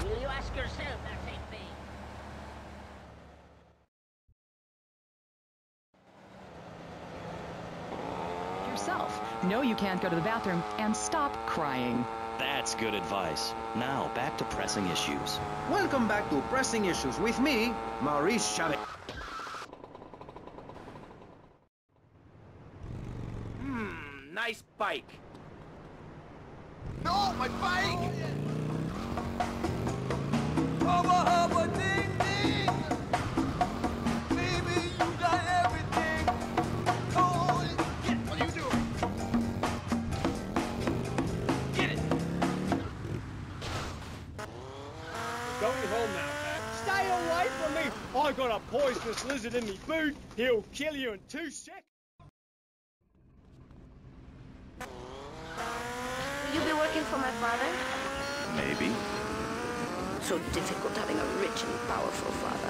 Will you ask yourself that same thing? Yourself. Know you can't go to the bathroom and stop crying. That's good advice. Now, back to pressing issues. Welcome back to Pressing Issues with me, Maurice Chavez. Nice bike. No, my bike! Hubba hubba ding ding! Baby, you got everything! Oh, get what are you doing? Get it! Going home now, Pat. Stay away from me! I got a poisonous lizard in me boot. He'll kill you in 2 seconds. Will you be working for my father? Maybe. So difficult having a rich and powerful father.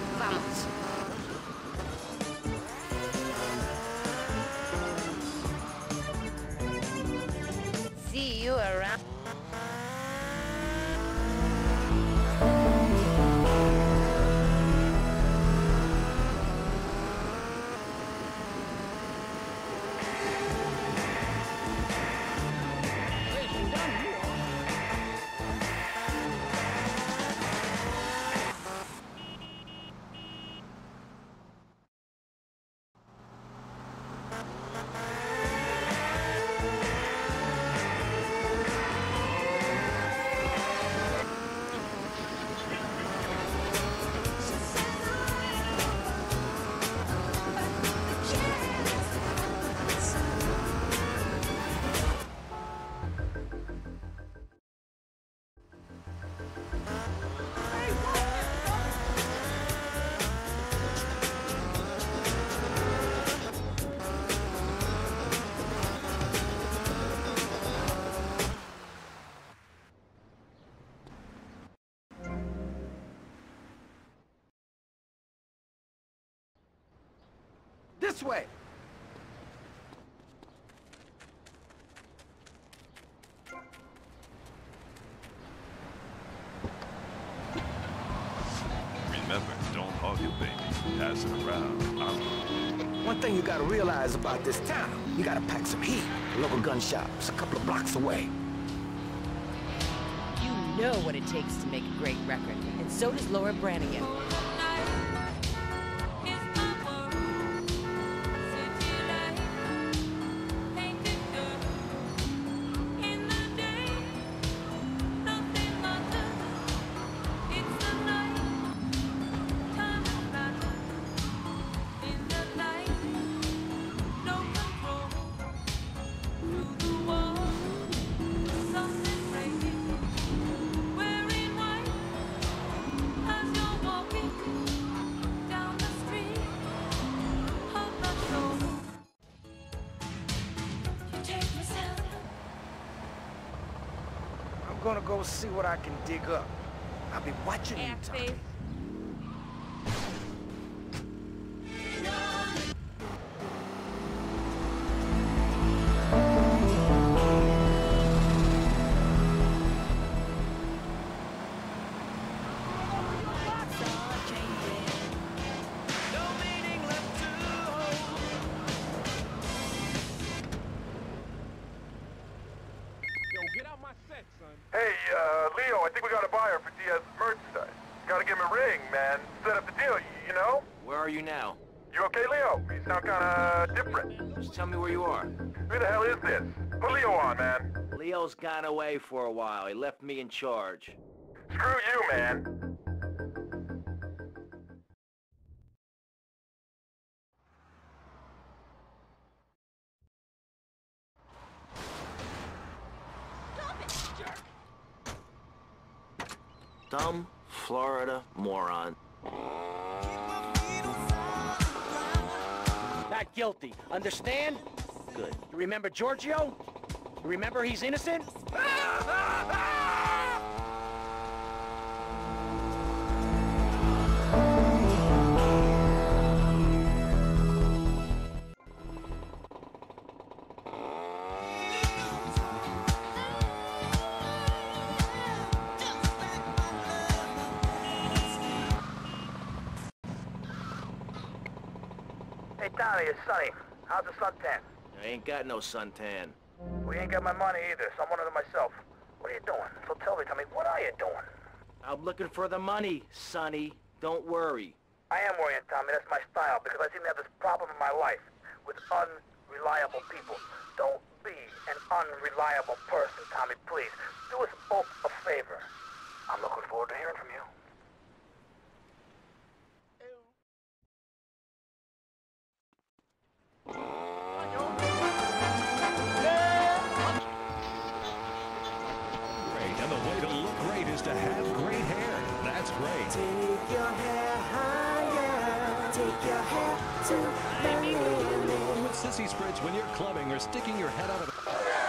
Vamos. See you around. This way! Remember, don't hug your baby. Pass it around. One thing you gotta realize about this town, you gotta pack some heat. The local gun shop's a couple of blocks away. You know what it takes to make a great record, and so does Laura Branigan. I'm gonna go see what I can dig up. I'll be watching you, Tommy. Hey, Leo, I think we got a buyer for Diaz's merch site. Gotta give him a ring, man. Set up the deal, you know? Where are you now? You okay, Leo? You sound kinda different. Just tell me where you are. Who the hell is this? Put Leo on, man. Leo's gone away for a while. He left me in charge. Screw you, man. Dumb Florida moron. Not guilty. Understand? Good. You remember Giorgio? You remember he's innocent? Tommy, it's Sonny. How's the suntan? I ain't got no suntan. We ain't got my money either, so I'm one of them myself. What are you doing? So tell me, Tommy, what are you doing? I'm looking for the money, Sonny. Don't worry. I am worrying, Tommy. That's my style, because I seem to have this problem in my life with unreliable people. Don't be an unreliable person, Tommy, please. Do us both a favor. I'm looking forward to hearing from you. Great, and the way to look great is to have great hair. That's great. Take your hair higher. Take your hair to the limit. With sissy spritz when you're clubbing or sticking your head out of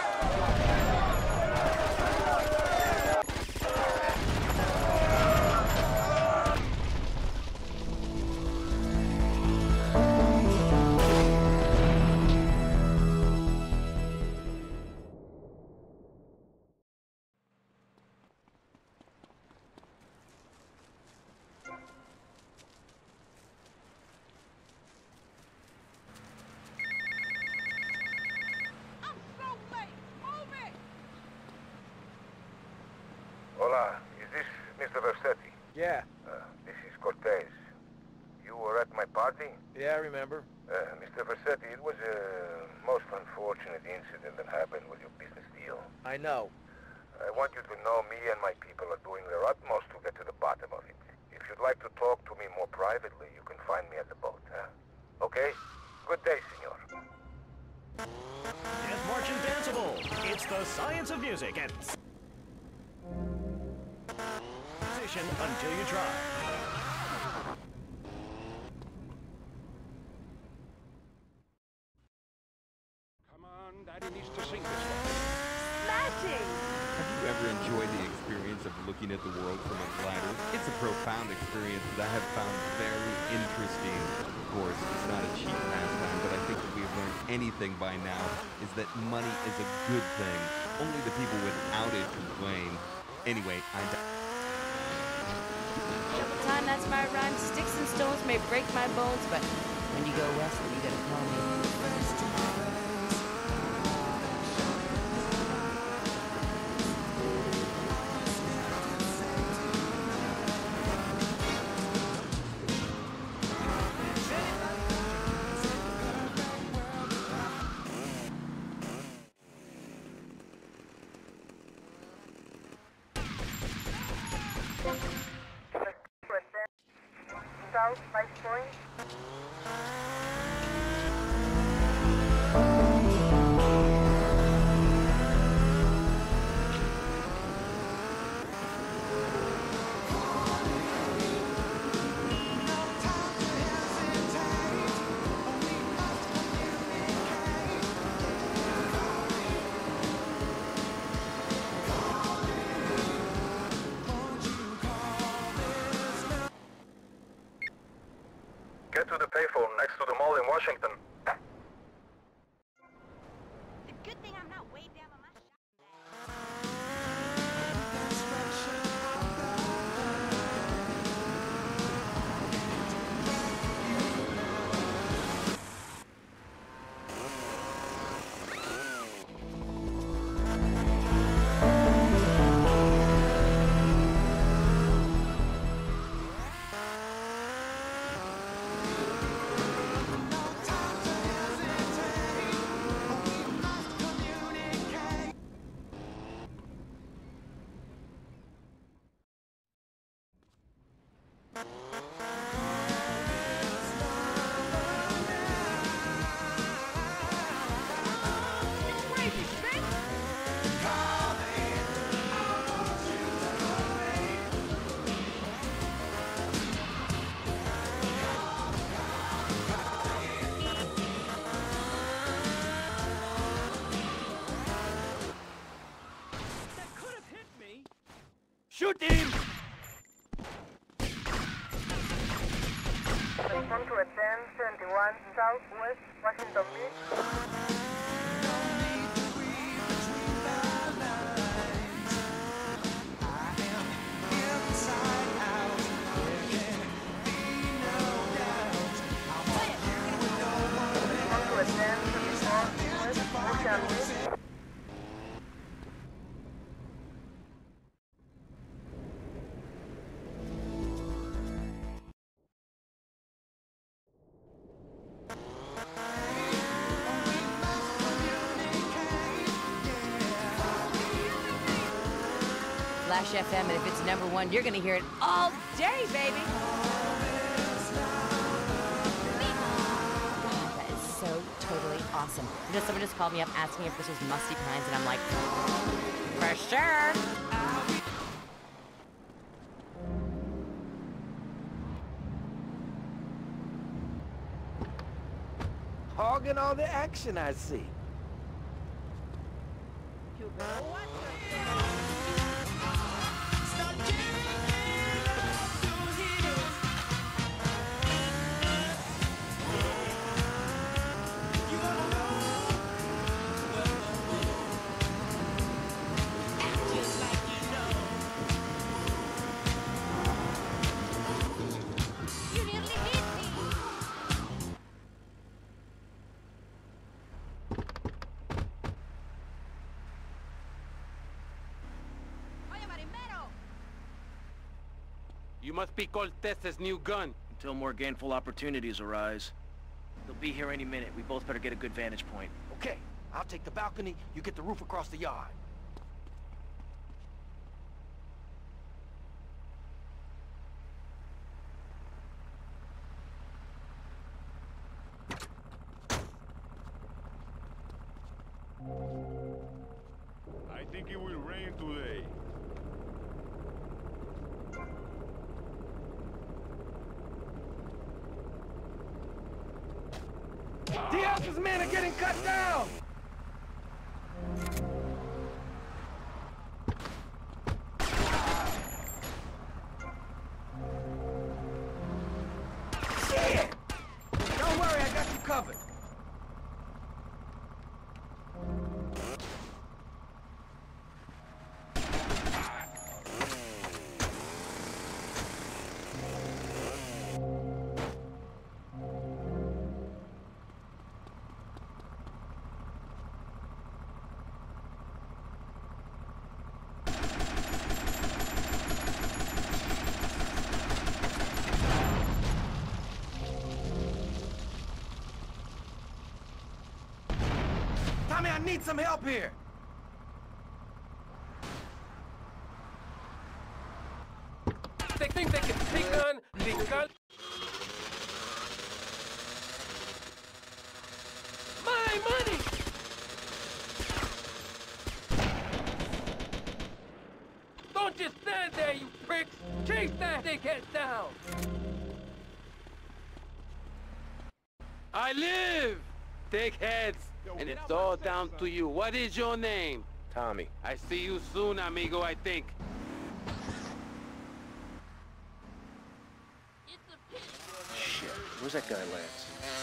Hola, is this Mr. Versetti? Yeah. This is Cortez. You were at my party? Yeah, I remember. Mr. Versetti, it was a most unfortunate incident that happened with your business deal. I know. I want you to know me and my people are doing their utmost to get to the bottom of it. If you'd like to talk to me more privately, you can find me at the boat, huh? Okay? Good day, senor. Death March and Danceable. It's the science of music and musician until you try. Come on, Daddy needs to sing this one. Smashing! Have you ever enjoyed the experience of looking at the world from a glider? It's a profound experience that I have found very interesting. Of course, it's not a cheap pastime, but I think if we have learned anything by now is that money is a good thing. Only the people without it complain. Anyway, Every time that's my rhyme. Sticks and stones may break my bones, but when you go west, you gotta call me. South 5 Point. Get to the payphone next to the mall in Washington. Good thing I'm not way down on my Shoot him! Respond to a 1071 Southwest Washington Beach. No doubt, I'll Flash FM, and if it's #1, you're gonna hear it all day, baby. That is so totally awesome. You know, someone just called me up asking if this was Musty Pines, and I'm like, for sure. Hogging all the action, I see. You better watch You must be Cortez's new gun. Until more gainful opportunities arise. They'll be here any minute. We both better get a good vantage point. Okay, I'll take the balcony, you get the roof across the yard. I think it will rain today. Diaz's men are getting cut down! Shit! Don't worry, I got you covered. Tommy, I need some help here! They think they can pick on the gun. My money! Don't just stand there, you pricks! Chase that dickhead down! I live! Dickheads! And it's all down to you. What is your name? Tommy. I see you soon, amigo, I think. Shit, where's that guy, Lance?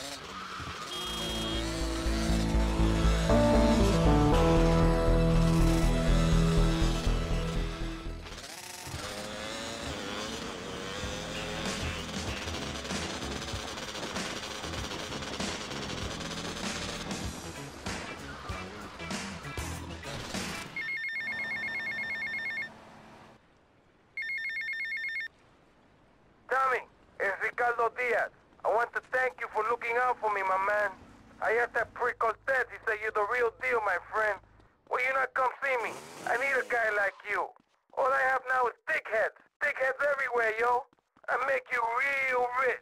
Diaz. I want to thank you for looking out for me, my man. I asked that prick Cortez. He said you're the real deal, my friend. Will you not come see me? I need a guy like you. All I have now is dickheads. Dickheads everywhere, yo. I make you real rich.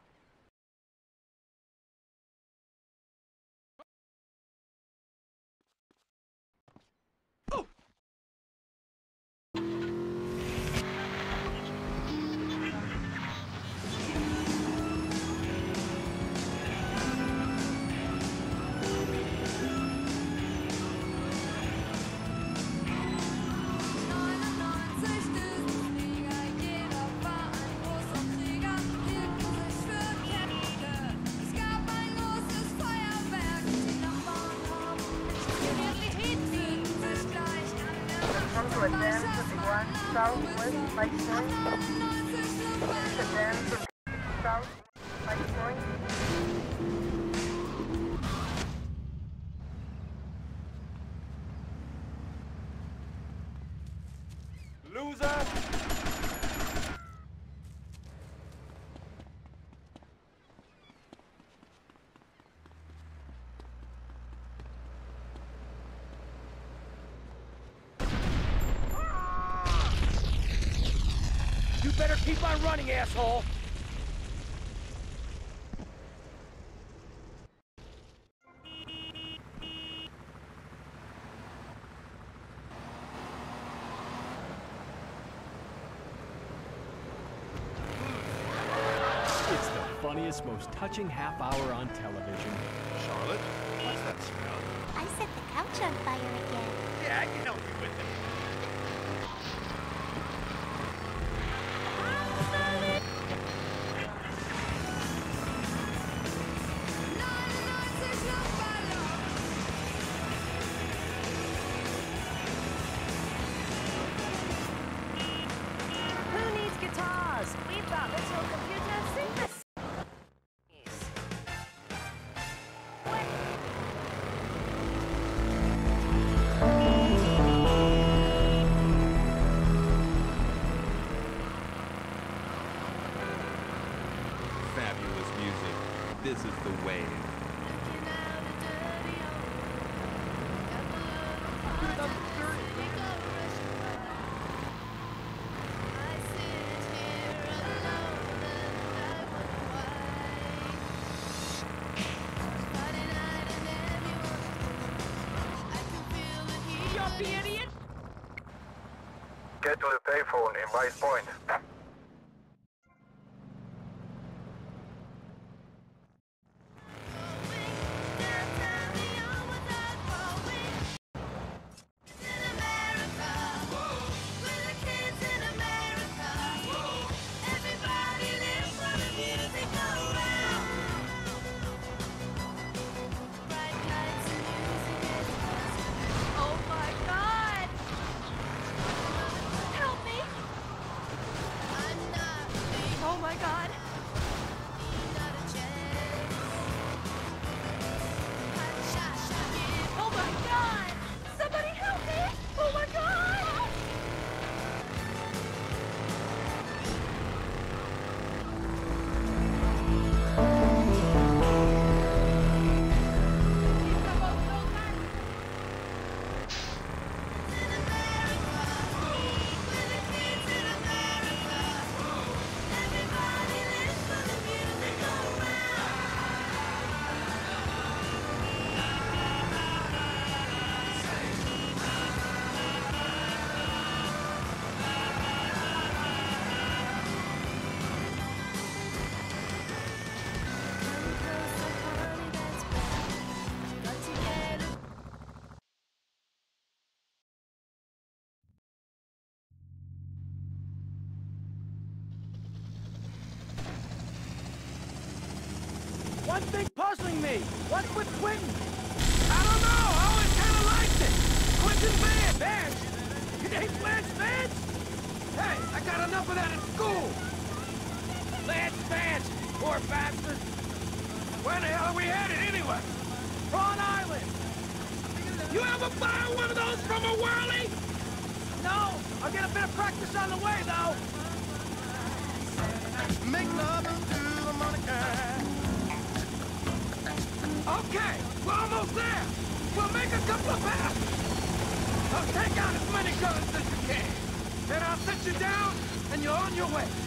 Advance of the 1 Southwest Light Point. Advance of South Light Point. Loser! You better keep on running, asshole! It's the funniest, most touching half hour on television. Charlotte, what's that smell? I set the couch on fire again. Yeah, I can help you with it. Who needs guitars? We've got little computer synthesis. Fabulous music. This is the way. Get to the payphone in Vice Point. Oh my god! Help me! Oh my god! Oh my god! Somebody help me! Oh my god! One thing puzzling me. What's with Quentin? I don't know. I always kind of liked it. Quentin Vance. Vance? Your name's Lance Vance? Hey, I got enough of that in school. Lance Vance, poor bastard. Where the hell are we headed anyway? Prawn Island. You ever buy one of those from a whirly? No, I'll get a bit of practice on the way, though. Make love to the Monica. Okay, we're almost there. We'll make a couple of passes. So take out as many guns as you can. Then I'll set you down, and you're on your way.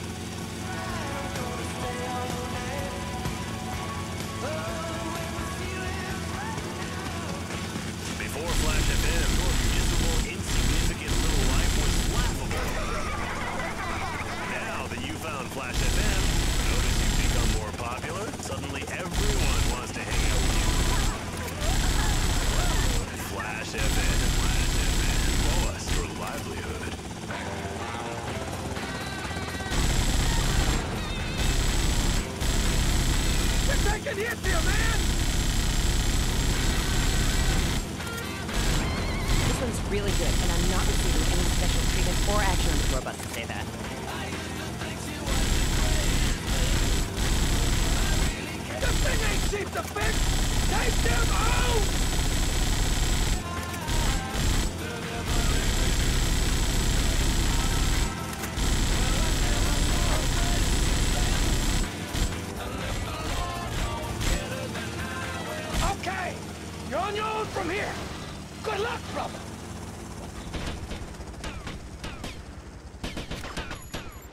Before Flash FM, your miserable, insignificant little life was laughable. Now that you found Flash FM, notice you've become more popular. Suddenly everyone wants to hang out with you. Flash FM. Show us your livelihood. We're taking hits here, man! This one's really good, and I'm not receiving any special treatment or action on the tour bus to say that. This thing ain't cheap to fix! Take them out! Okay! You're on your own from here! Good luck, brother!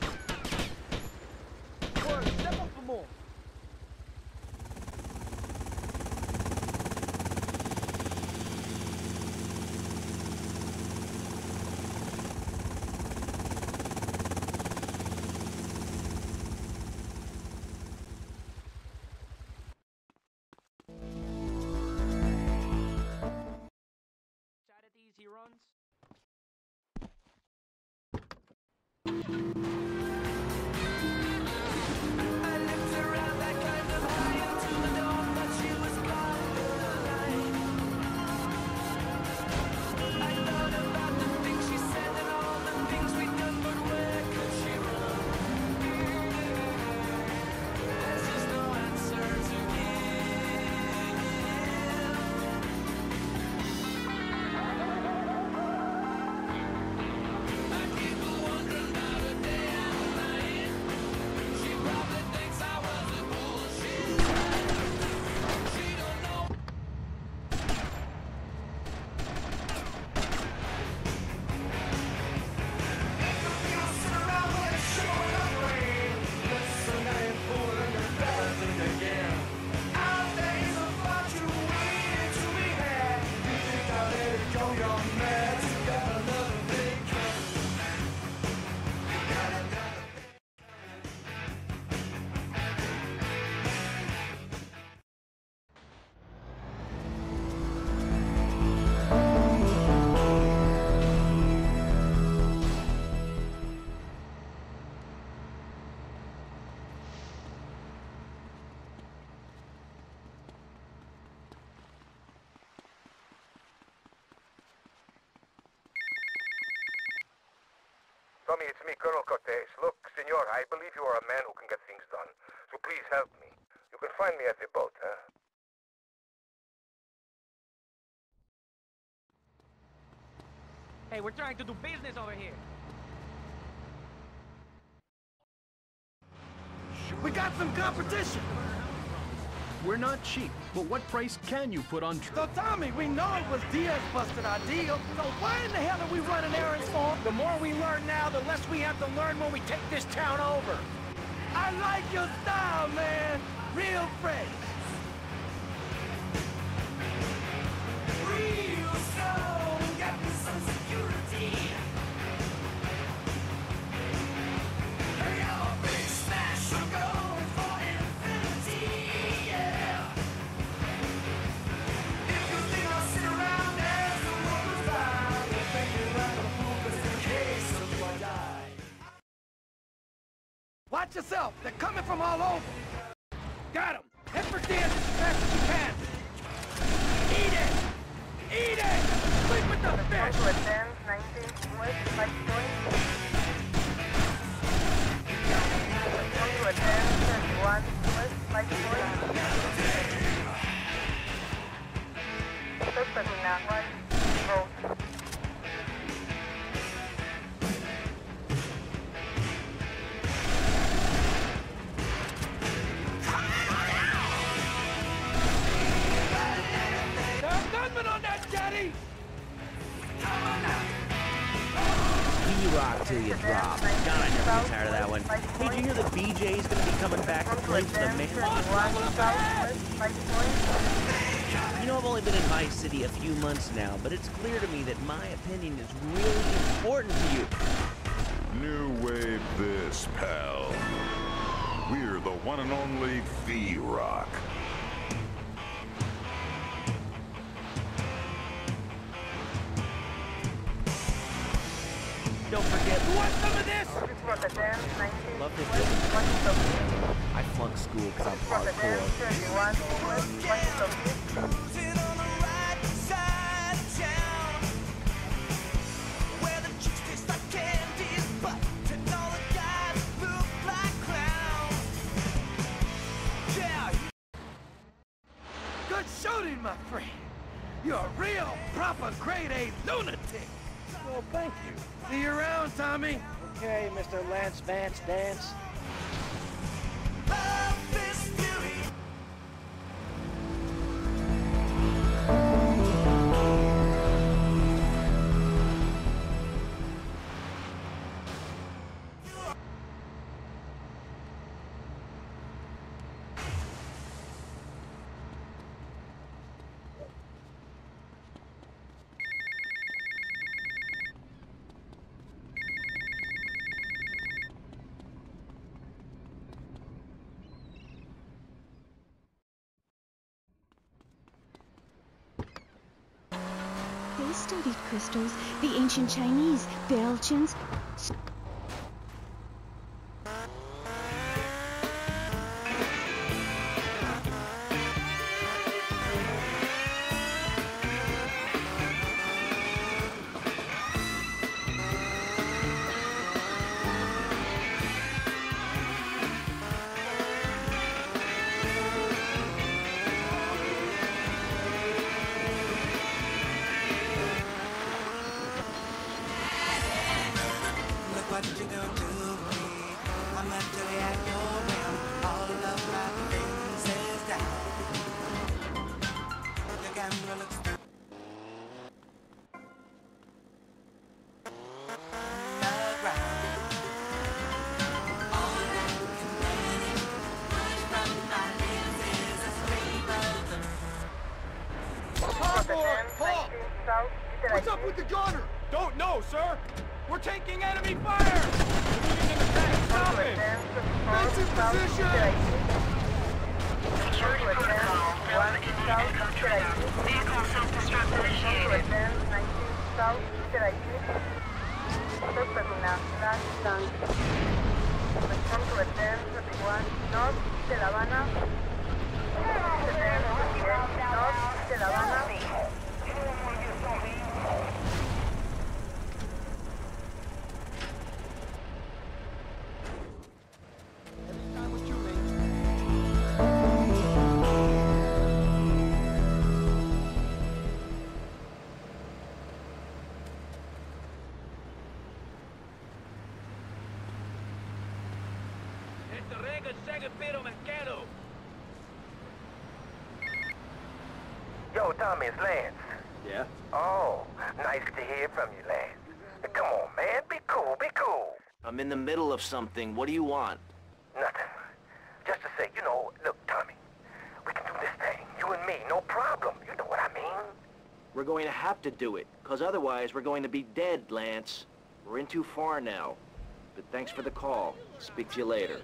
Tommy, it's me, Colonel Cortez. Look, senor, I believe you are a man who can get things done. So please help me. You can find me at the boat, huh? Hey, we're trying to do business over here. We got some competition. We're not cheap, but what price can you put on So Tommy, we know it was Diaz busted our deal, so why in the hell are we running errands for him? The more we learn now, the less we have to learn when we take this town over. I like your style, man. Real fresh. Real slow, got me some security. Hey, I'm a big smash, I'm going for infinity, yeah. If you think I'll sit around as the world goes by, you'll think you're like a fool, 'cause in case of you I die. Watch yourself. They're coming from all over. Got him. Head for Diaz as fast as you can. Eat it. Eat it. Sleep with the fish. To attend 19 West Light Point. To attend 31 West Light Point. Terminal 1, road. On that jetty! B-Rock till you drop. God, I never get tired of that one. Hey, did you hear that BJ's gonna be coming back to play for the mayor? You know, I've only been in Vice City a few months now, but it's clear to me that my opinion is really important to you. New wave this, pal. We're the one and only B-Rock. Don't forget. You want some of this? Love this. I flunked school because I'm hardcore. Good shooting, my friend. You're a real, proper grade A lunatic. Well, thank you. See you around, Tommy. Okay, Mr. Lance Vance Dance. They studied crystals, the ancient Chinese, Belgians. you gonna do with me? I'm mentally at your whim. All of my defenses down. The camera looks through the ground. All I can manage, push from my lips is a scream of the Paul! What's up with the gunner? Don't know, sir. We're taking enemy fire! Moving in attack. Stop it! Defensive position! Security protocol. Vehicle self-destruct initiated. Yo, Tommy, it's Lance. Yeah? Oh, nice to hear from you, Lance. Come on, man, be cool, be cool. I'm in the middle of something. What do you want? Nothing. Just to say, look, Tommy, we can do this thing, you and me, no problem. You know what I mean? We're going to have to do it, because otherwise we're going to be dead, Lance. We're in too far now. But thanks for the call. Speak to you later.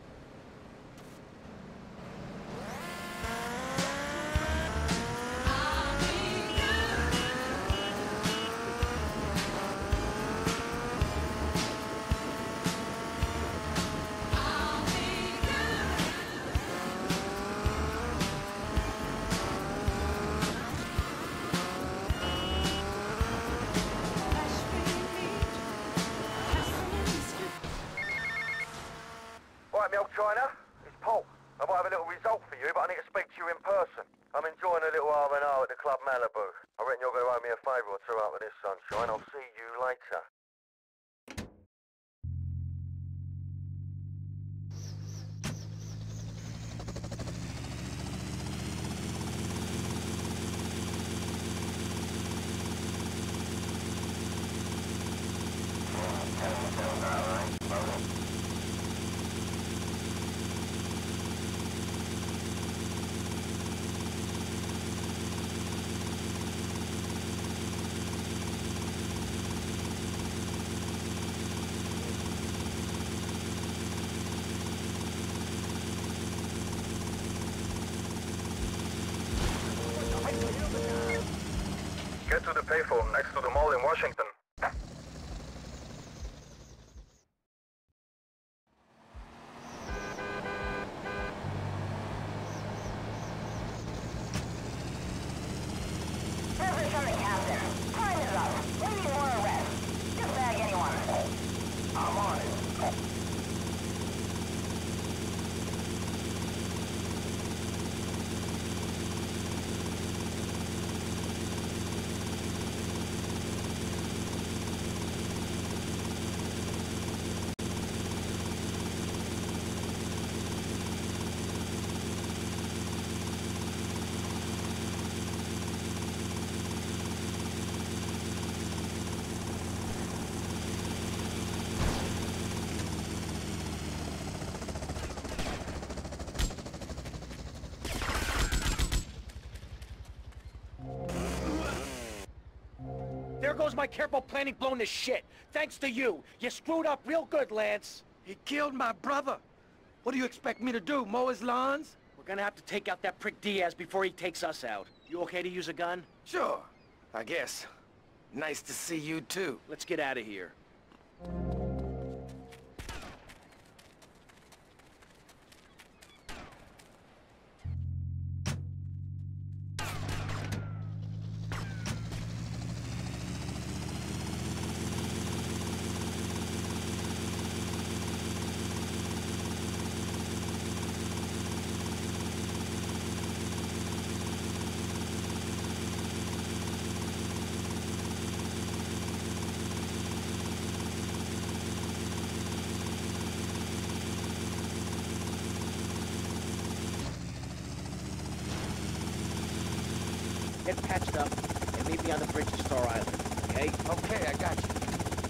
Right, me old China, it's Paul. I might have a little result for you, but I need to speak to you in person. I'm enjoying a little R&R at the Club Malibu. I reckon you're going to owe me a favour or two after this, sunshine. I'll see you later. Get to the payphone next to the mall in Washington. There goes my careful planning blown to shit. Thanks to you. You screwed up real good, Lance. He killed my brother. What do you expect me to do, mow his lawns? We're gonna have to take out that prick Diaz before he takes us out. You okay to use a gun? Sure, I guess. Nice to see you too. Let's get out of here. get patched up, and meet me on the bridge to Star Island, okay? Okay, I got you.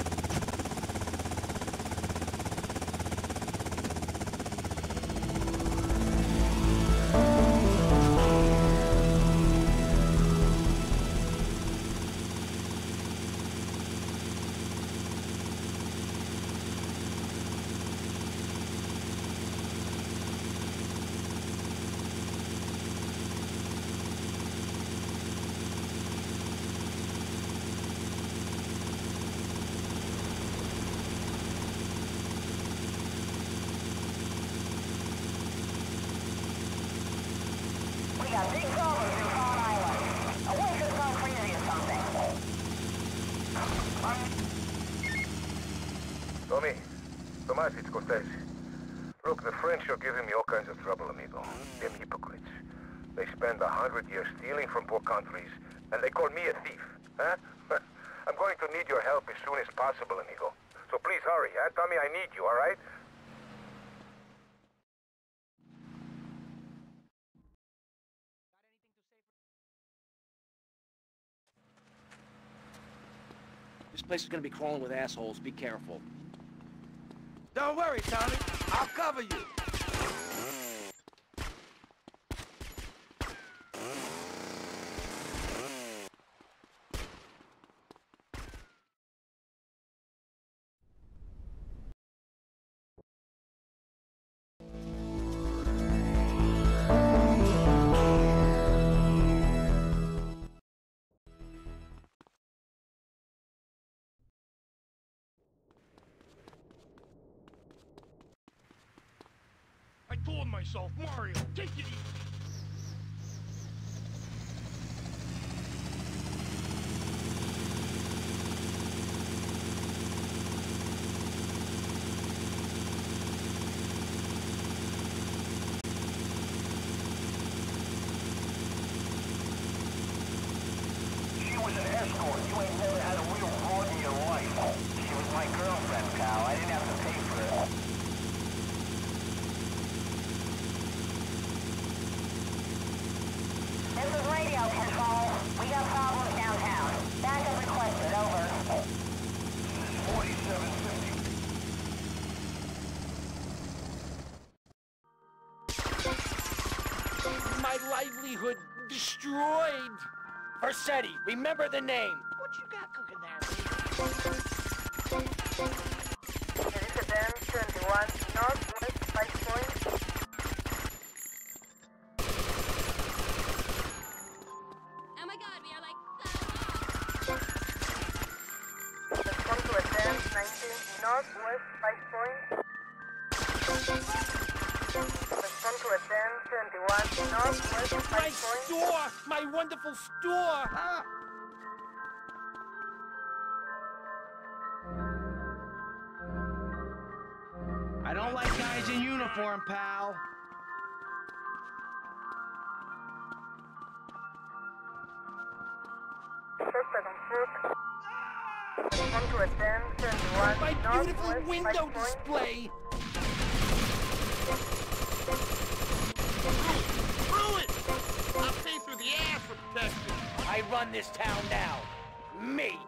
We got big problems in Star Island. I wish it's gone crazy or something. Tommy, Tomas, it's Cortez. Look, the French are giving me all kinds of trouble, amigo. Them hypocrites. They spend 100 years stealing from poor countries, and they call me a thief, huh? I'm going to need your help as soon as possible, amigo. So please hurry, huh? Tommy, I need you, all right? This place is gonna be crawling with assholes. Be careful. Don't worry, Tommy. I'll cover you. I told myself, Mario, take it easy. She was an escort. You ain't never had a real broad in your life. She was my girlfriend, pal. I didn't have to pay for it. This is radio control. We got problems downtown. Backup requested, over. This is 4750. My livelihood destroyed. Versetti, remember the name. What you got cooking there? Elizabeth 21, Northwest 5 points. Oh my god, we are like so Respond to attend 19, Northwest 5 points. Respond to attend 21, Northwest 5 My points. store! My wonderful store! I don't like guys in uniform, pal. Suspect on foot. Respond to attend 21, My beautiful Northwest 5 window points. display! Screw it! I'll pay through the ass for protection. I run this town now. Me.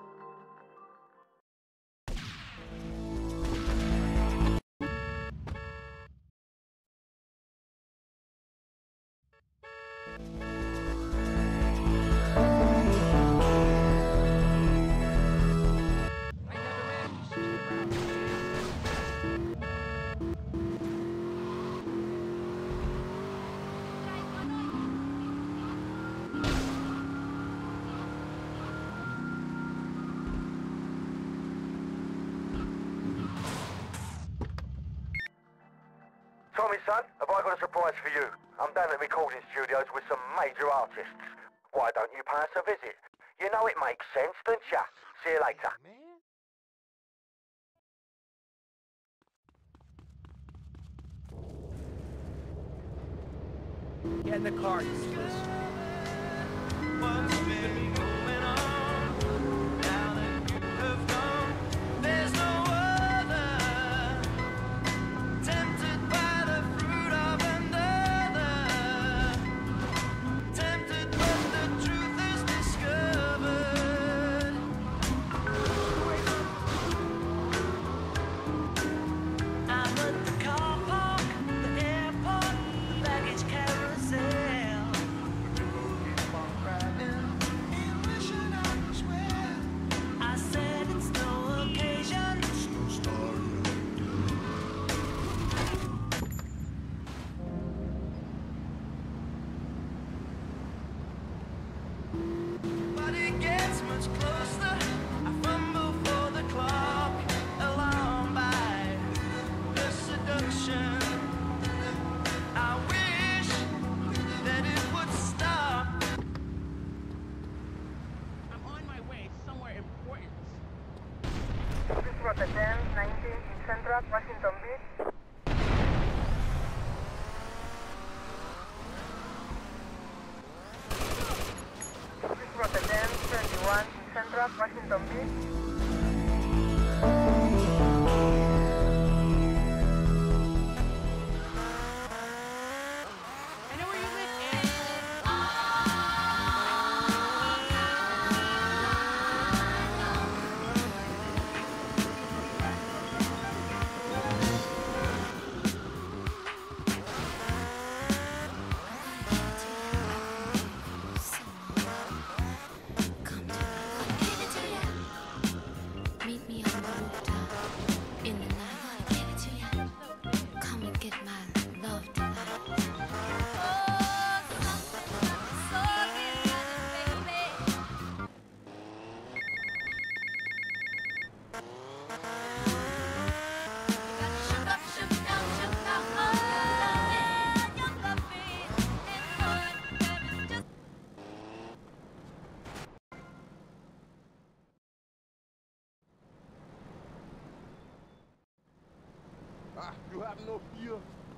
Tommy, son, have I got a surprise for you? I'm down at the recording studios with some major artists. Why don't you pay us a visit? You know it makes sense, don't ya? See you later. Get in the car, useless. Washington Beach. This Rotterdam 21 Central, Washington Beach. You have no fear.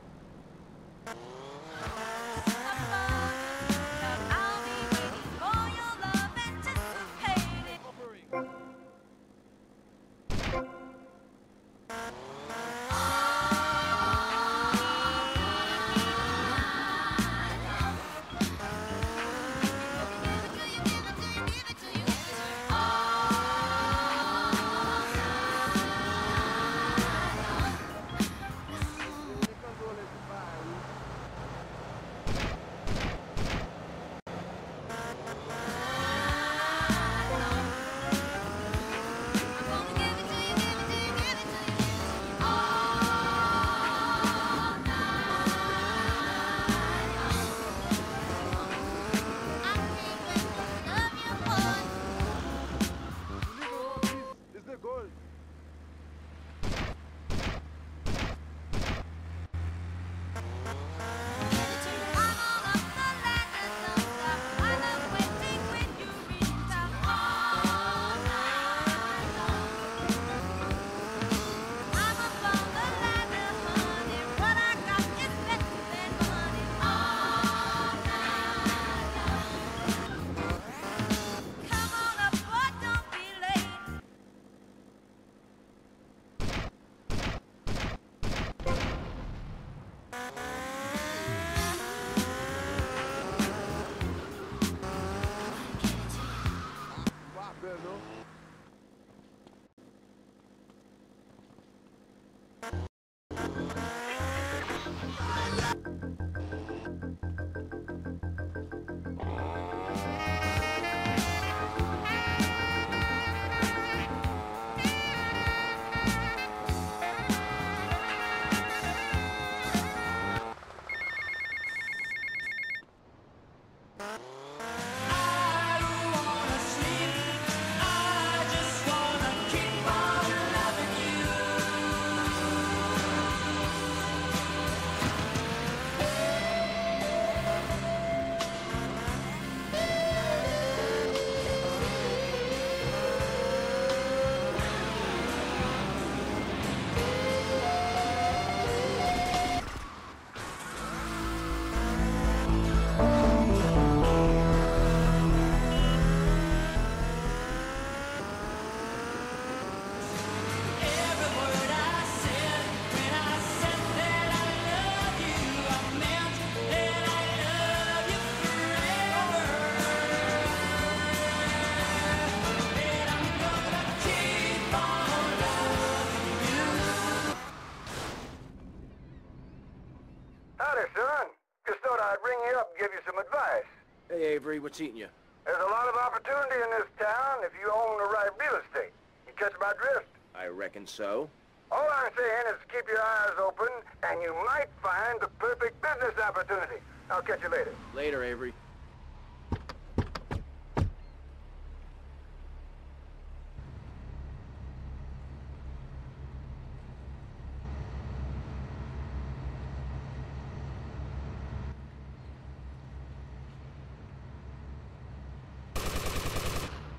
Hey, Avery, what's eating you? There's a lot of opportunity in this town if you own the right real estate. You catch my drift? I reckon so. All I'm saying is keep your eyes open, and you might find the perfect business opportunity. I'll catch you later. Later, Avery.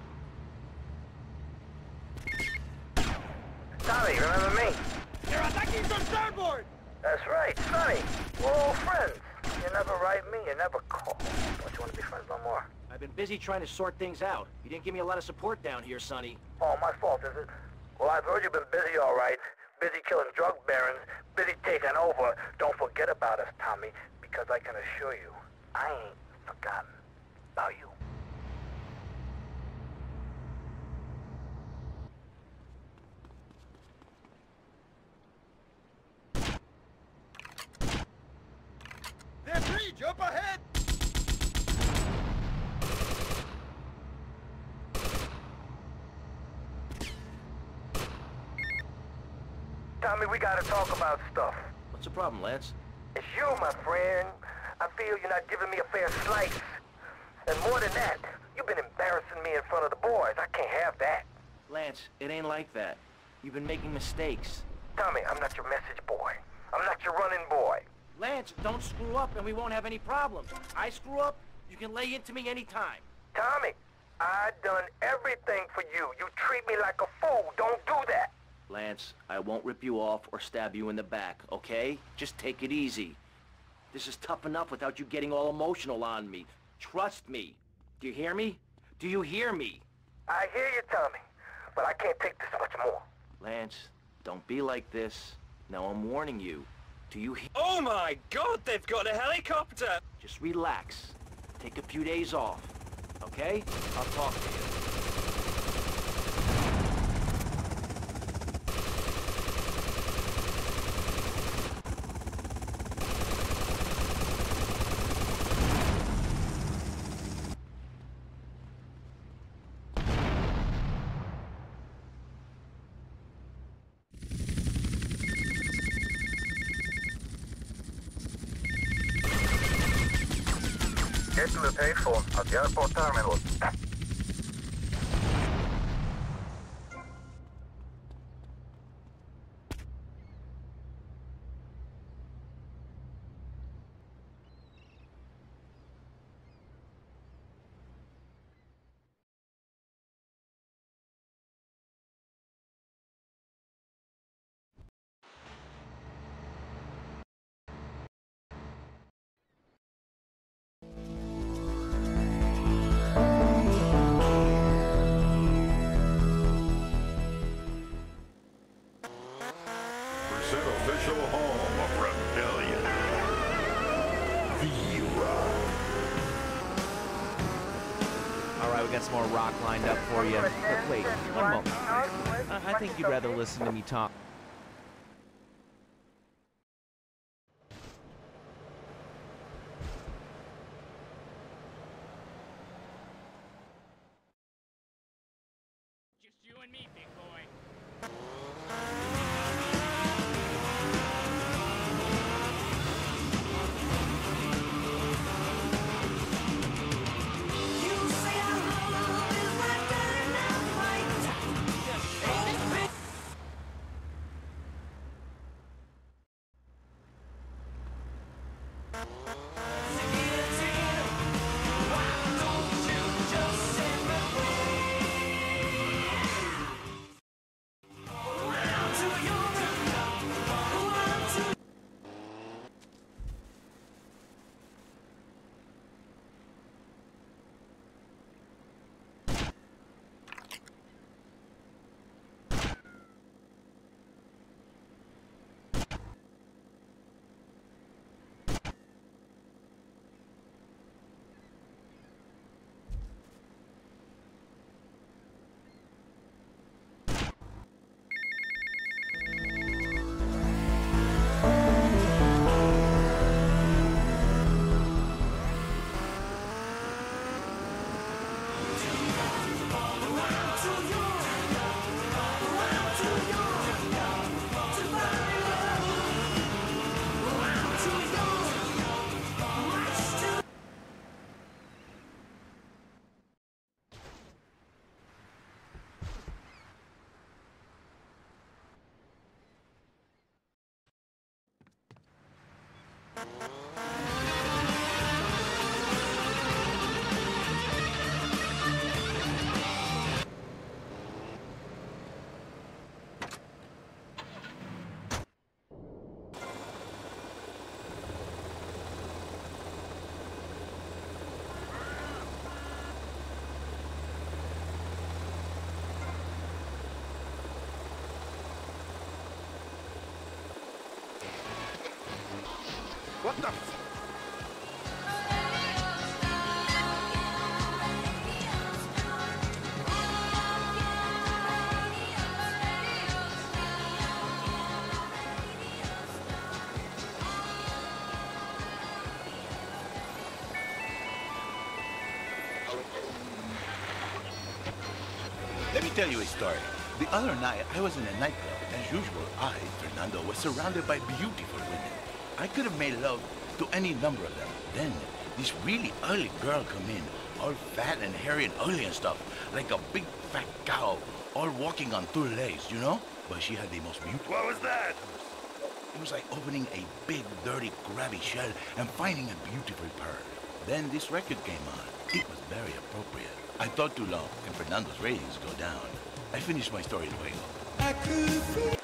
Tommy, remember me? You're a He's on starboard! That's right, Sonny. We're all friends. You never write me, you never call. Don't you want to be friends no more? I've been busy trying to sort things out. You didn't give me a lot of support down here, Sonny. Oh, my fault, is it? Well, I've heard you've been busy, all right. Busy killing drug barons, busy taking over. Don't forget about us, Tommy, because I can assure you, I ain't forgotten about you. That bridge up ahead! Tommy, we gotta talk about stuff. What's the problem, Lance? It's you, my friend. I feel you're not giving me a fair slice. And more than that, you've been embarrassing me in front of the boys. I can't have that. Lance, it ain't like that. You've been making mistakes. Tommy, I'm not your message boy. I'm not your running boy. Lance, don't screw up and we won't have any problems. I screw up, you can lay into me anytime. Tommy, I done everything for you. You treat me like a fool. Don't do that. Lance, I won't rip you off or stab you in the back, okay? Just take it easy. This is tough enough without you getting all emotional on me. Trust me. Do you hear me? Do you hear me? I hear you, Tommy, but I can't take this much more. Lance, don't be like this. Now I'm warning you. Do you hear? Oh my God, they've got a helicopter! Just relax. Take a few days off, okay? I'll talk to you. Get to the payphone at the airport terminal. Official home of rebellion. V-Rock. Alright, we got some more rock lined up for you. But wait, one moment. I think you'd rather listen to me talk. Just you and me, big boy. What the f... Let me tell you a story. The other night, I was in a nightclub. As usual, I, Fernando, was surrounded by beautiful women. I could have made love to any number of them. Then, this really ugly girl come in, all fat and hairy and ugly and stuff, like a big fat cow, all walking on two legs, you know? But she had the most beautiful... What was that? It was like opening a big, dirty, grabby shell and finding a beautiful pearl. Then this record came on. It was very appropriate. I thought too long, and Fernando's ratings go down. I finished my story luego. I could...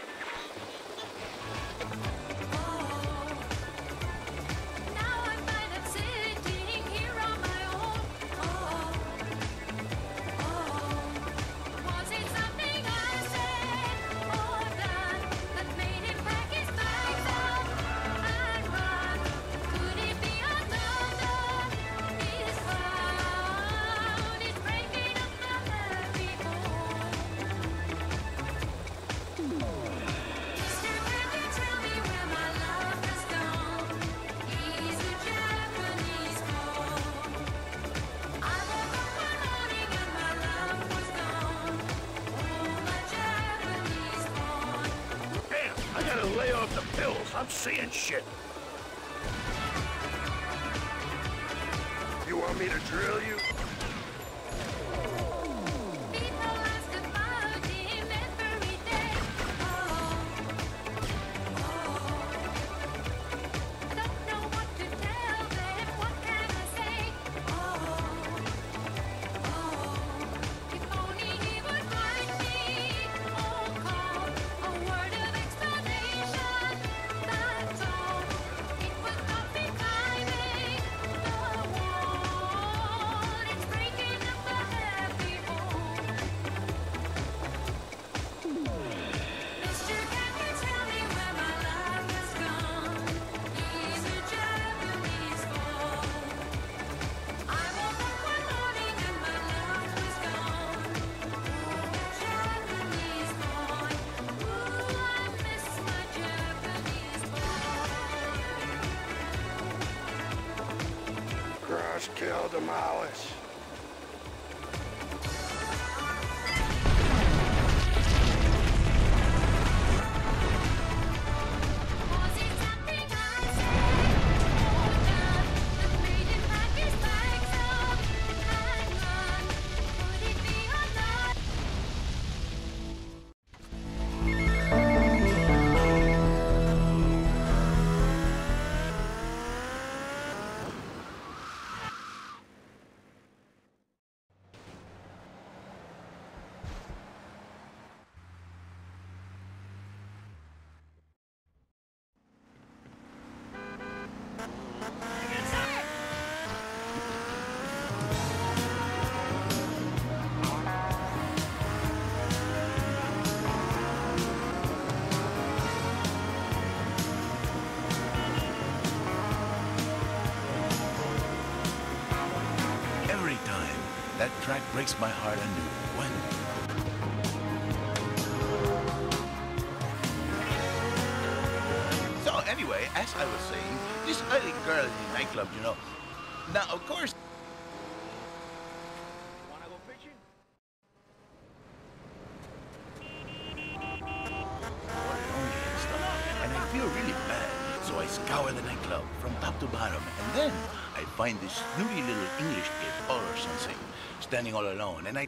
I gotta lay off the pills. I'm seeing shit. You want me to drill you? Crush, kill, demolish. That track breaks my heart anew. When? So anyway, as I was saying, this ugly girl in the nightclub, you know. Now, of course... Wanna go fishing? And I feel really bad, so I scour the nightclub from top to bottom, and then I find this snooty little English kid, Paul or something, standing all alone, and I...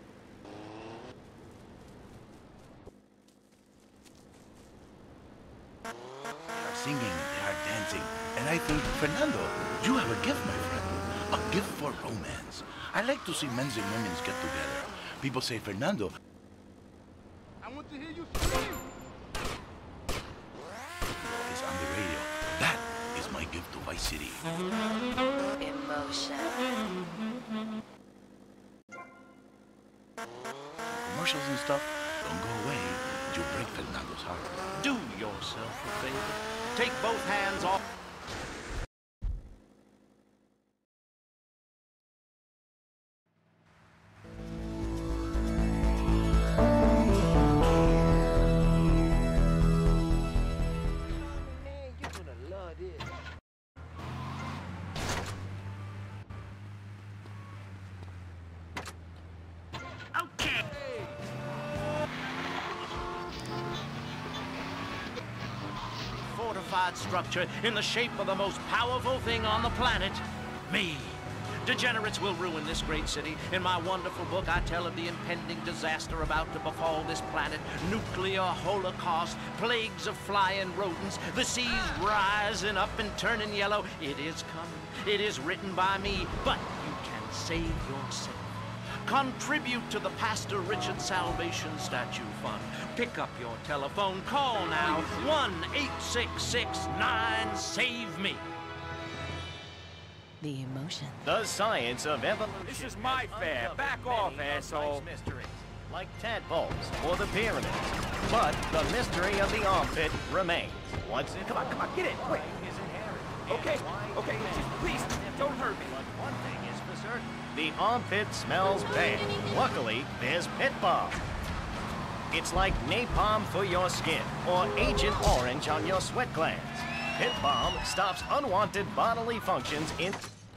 They are singing, they are dancing, and I think, Fernando, you have a gift, my friend. A gift for romance. I like to see men and women get together. People say, Fernando... I want to hear you scream! It's on the radio. That is my gift to Vice City. Emotion. Commercials and stuff don't go away. You break Fernando's heart. Do yourself a favor. Take both hands off. fortified structure in the shape of the most powerful thing on the planet, me. Degenerates will ruin this great city. In my wonderful book, I tell of the impending disaster about to befall this planet. Nuclear holocaust, plagues of flying rodents, the seas rising up and turning yellow. It is coming. It is written by me, but you can save yourself. Contribute to the Pastor Richard Salvation Statue Fund. Pick up your telephone. Call now. 1-866-9-SAVE-ME. The emotion. The science of evolution. This is my fair. Back off, asshole. Mysteries, like tadpoles or the pyramids. But the mystery of the armpit remains. What's it? Come on, get in, quick. Okay, just please, don't hurt me. But one thing is for certain. The armpit smells bad. Luckily, there's Pit Balm. It's like napalm for your skin or Agent Orange on your sweat glands. Pit Balm stops unwanted bodily functions in...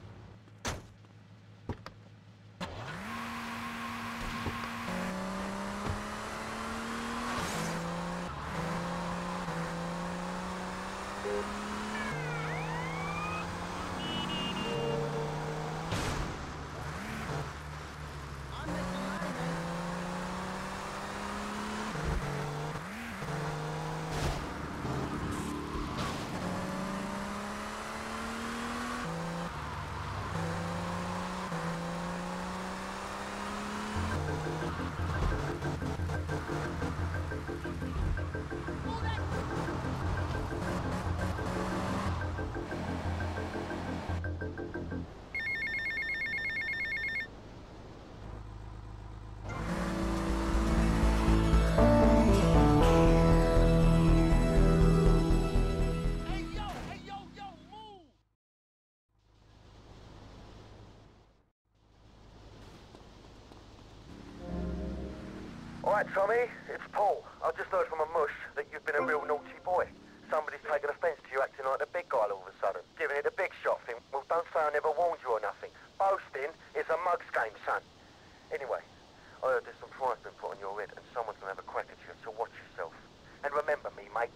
Alright, Tommy, it's Paul. I just heard from a mush that you've been a real naughty boy. Somebody's taken offence to you acting like the big guy all of a sudden. Giving it a big shot thing. Well, don't say I never warned you or nothing. Boasting is a mug's game, son. Anyway, I heard there's some price been put on your head and someone's gonna have a crack at you, so watch yourself. And remember me, mate.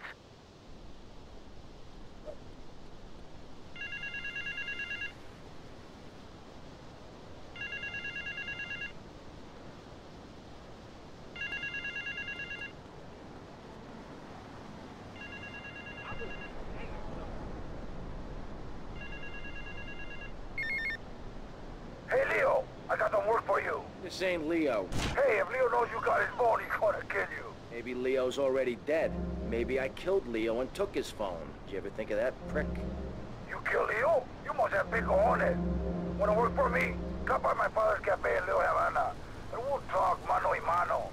Hey, Leo, I got some work for you. This ain't Leo. Hey, if Leo knows you got his phone, he's gonna kill you. Maybe Leo's already dead. Maybe I killed Leo and took his phone. Did you ever think of that, prick? You kill Leo? You must have big cojones. Wanna work for me? Come by my father's cafe in Little Havana, and we'll talk mano y mano.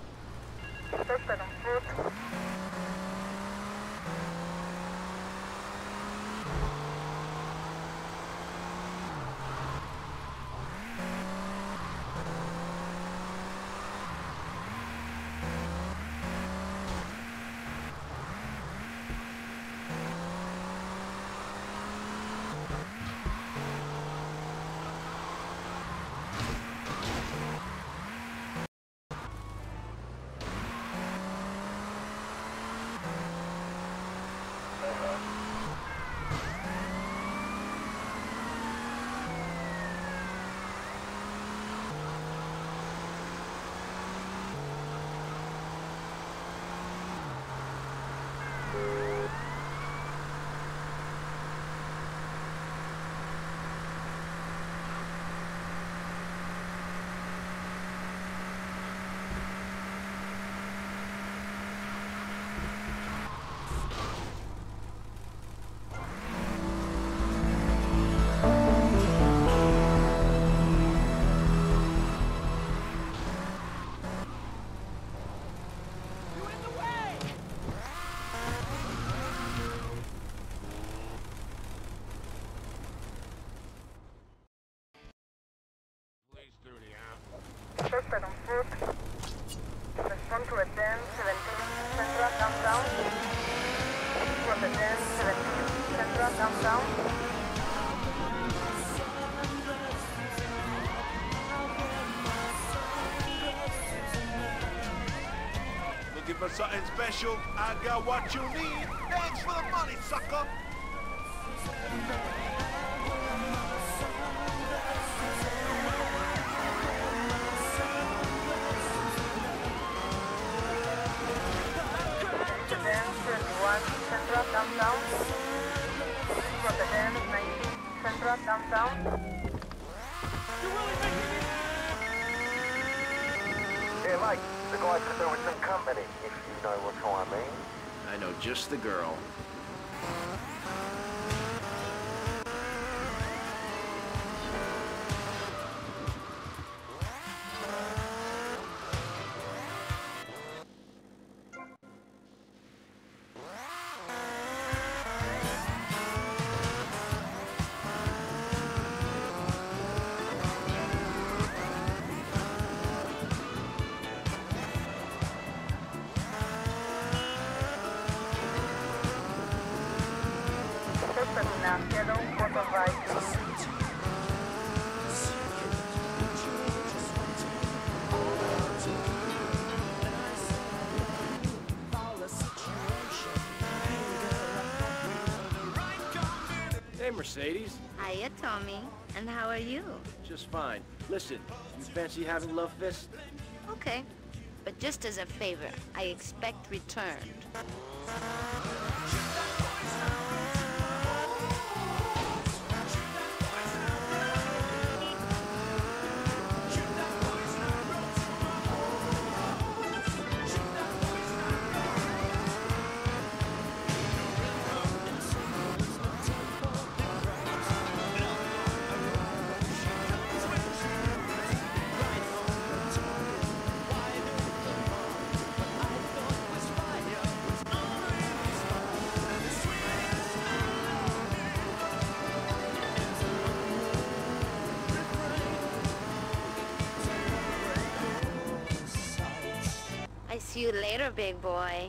Respond to a 10, 17, Central, downtown. From the 10, 17, Central, downtown. Looking for something special? I got what you need. Thanks for the money, sucker! Central downtown. For the dance, 19 Central downtown. Hey, Mike, the guy could do with some company, if you know what I mean. I know just the girl. Hey, Mercedes. Hiya, Tommy. And how are you? Just fine. Listen, you fancy having love fist? Okay. But just as a favor, I expect returned. I see you later, big boy.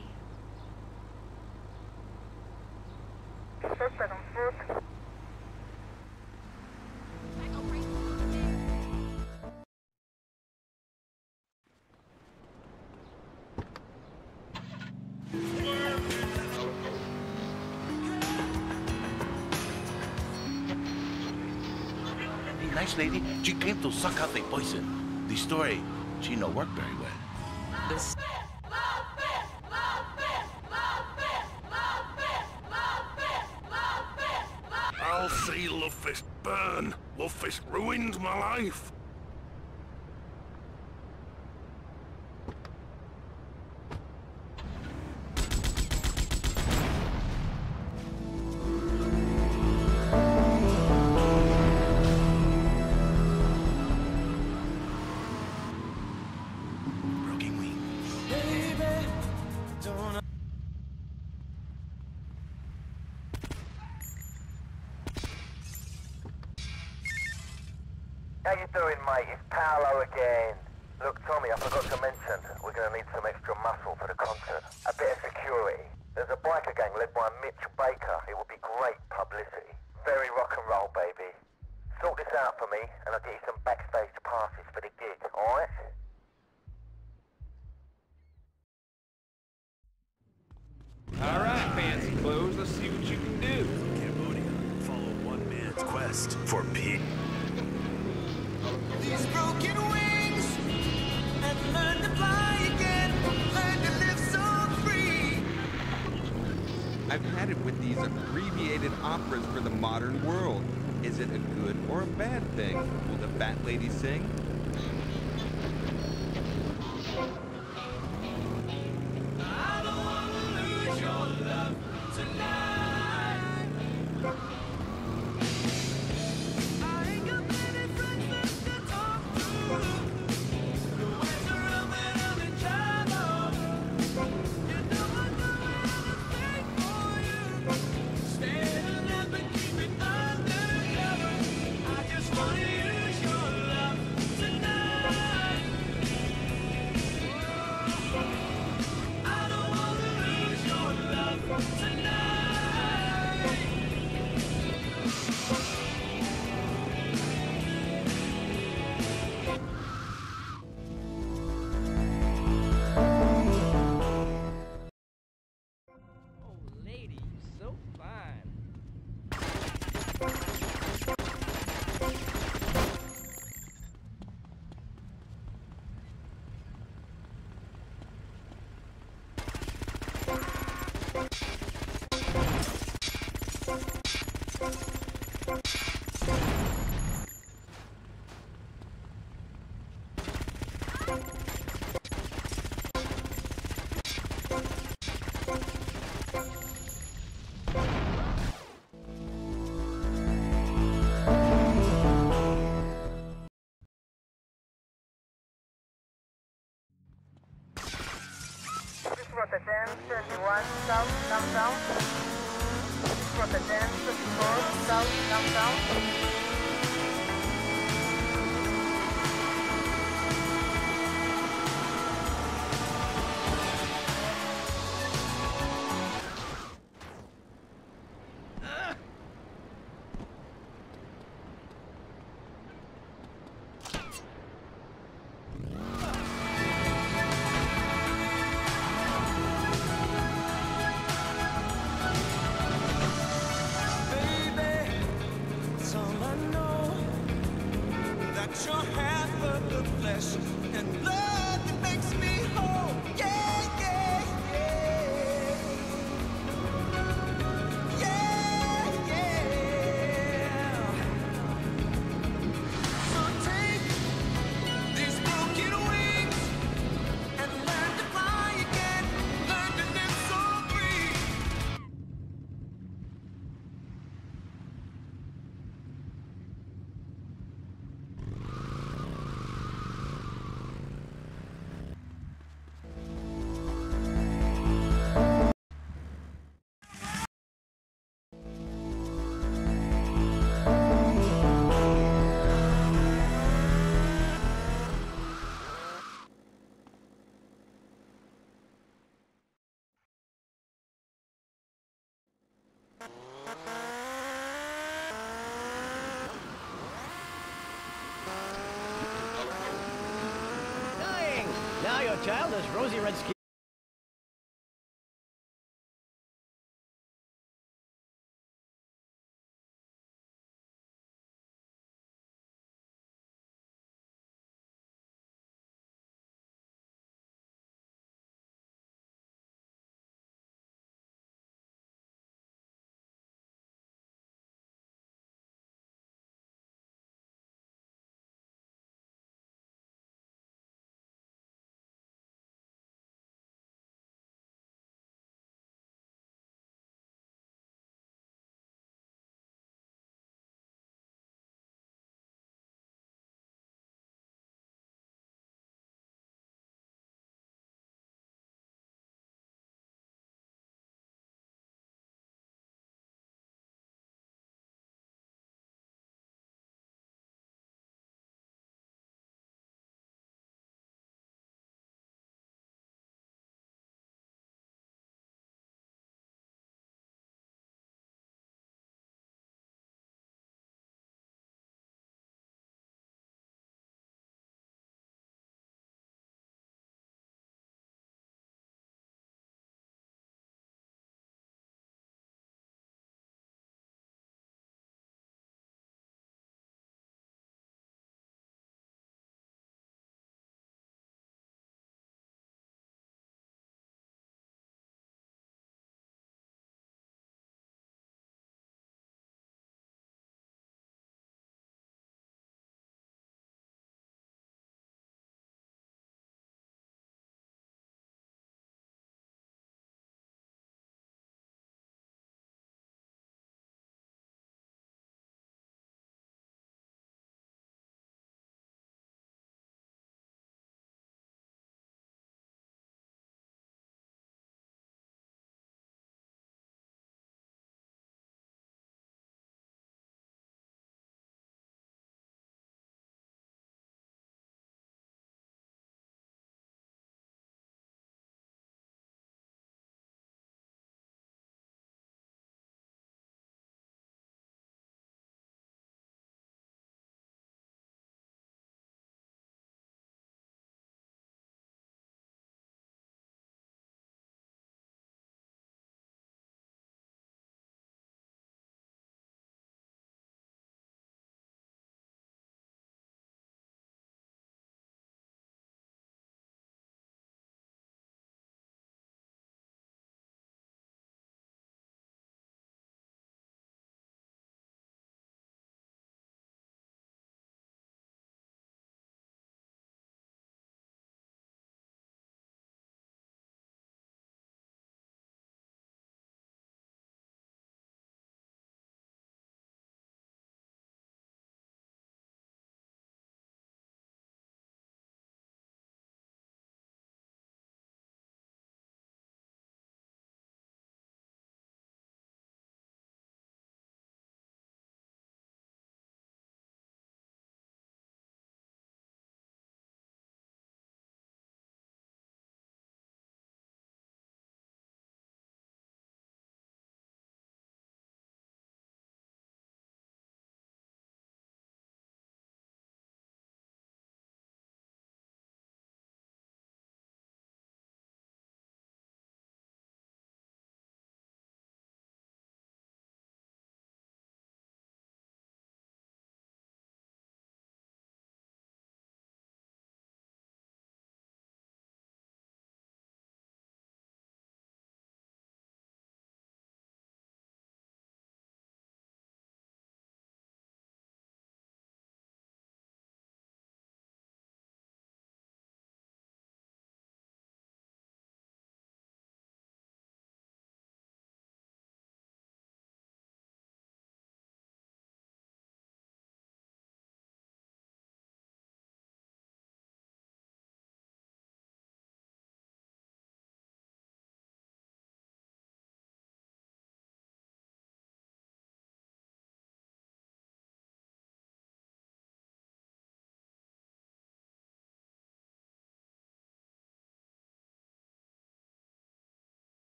Hey, nice lady, she came to suck out the poison. The story, she no work very well. This... I'll see Lovefist burn. Lovefist ruined my life. How you doing, mate? It's Paolo again. Look, Tommy, I forgot to mention, we're going to need some extra muscle for the concert. A bit of security. There's a biker gang led by Mitch Baker. It would be great publicity. Very rock and roll, baby. Sort this out for me, and I'll get you some backstage passes for the gig, alright? All right, fancy clothes. Let's see what you can do. Cambodia. Follow one man's quest for peace. These broken wings and learn to fly again, learn to live so free. I've had it with these abbreviated operas for the modern world. Is it a good or a bad thing? Will the Bat Lady sing? I don't wanna lose your love tonight. I ain't got many friends left to talk to. The ways around that I'm in trouble. You know I know anything for you. Stay alive and keep it undercover. I just wanna use your love tonight. Rota 10, 31, south, downtown. Rota 10, 34, south, downtown. That's all I know. That you're half of the flesh and blood that makes me whole. Yeah, yeah, yeah. Yeah, yeah. So take these broken wings and learn to fly again. Learn to live so free. Dying! Now your child is rosy red skin.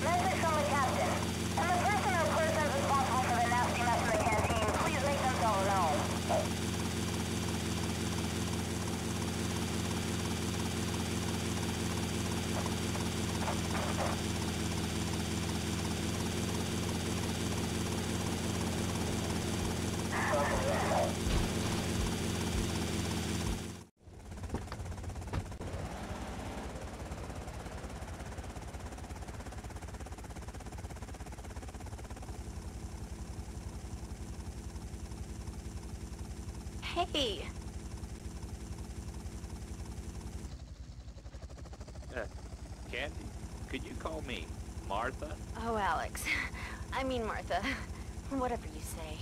Message from the captain. And the person or persons responsible for the nasty mess in the canteen, please make themselves known. Hey. Candy, could you call me Martha? Oh, Alex. I mean Martha. Whatever you say.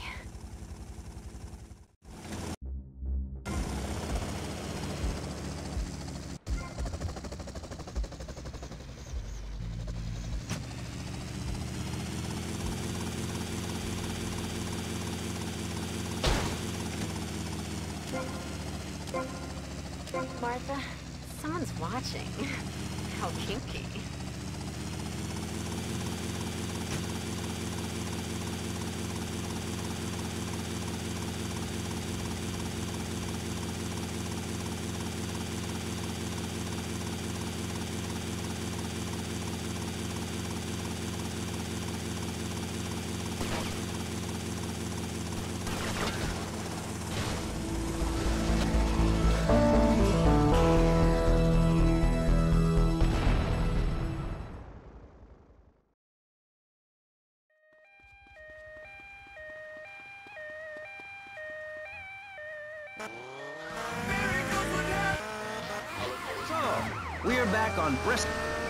Martha, someone's watching. How kinky. So, we're back on Bristol.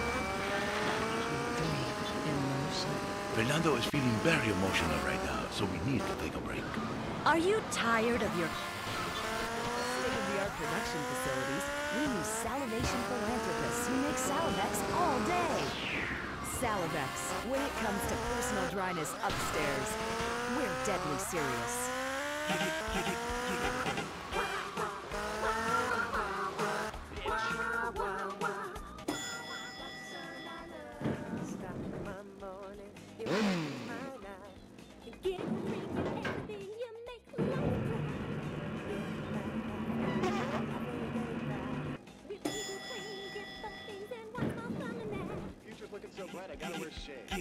Fernando is feeling very emotional right now, so we need to take a break. Are you tired of your State-of-the-art production facilities, we use salivation philanthropists who make Salivex all day. Salivex, when it comes to personal dryness upstairs, we're deadly serious. Future's looking so bright, I gotta wear shades.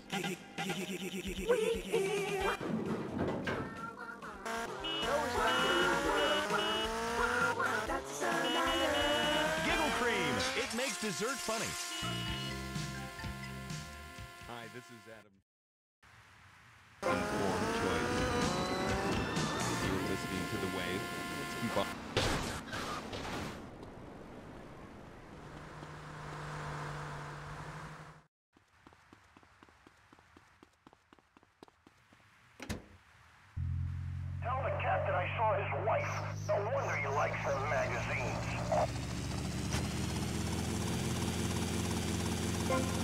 Giggle Cream! It makes dessert funny. Hi, this is Adam. Informed choice. You're listening to The Wave. Let's keep on. Tell the captain I saw his wife. No wonder he likes them magazines.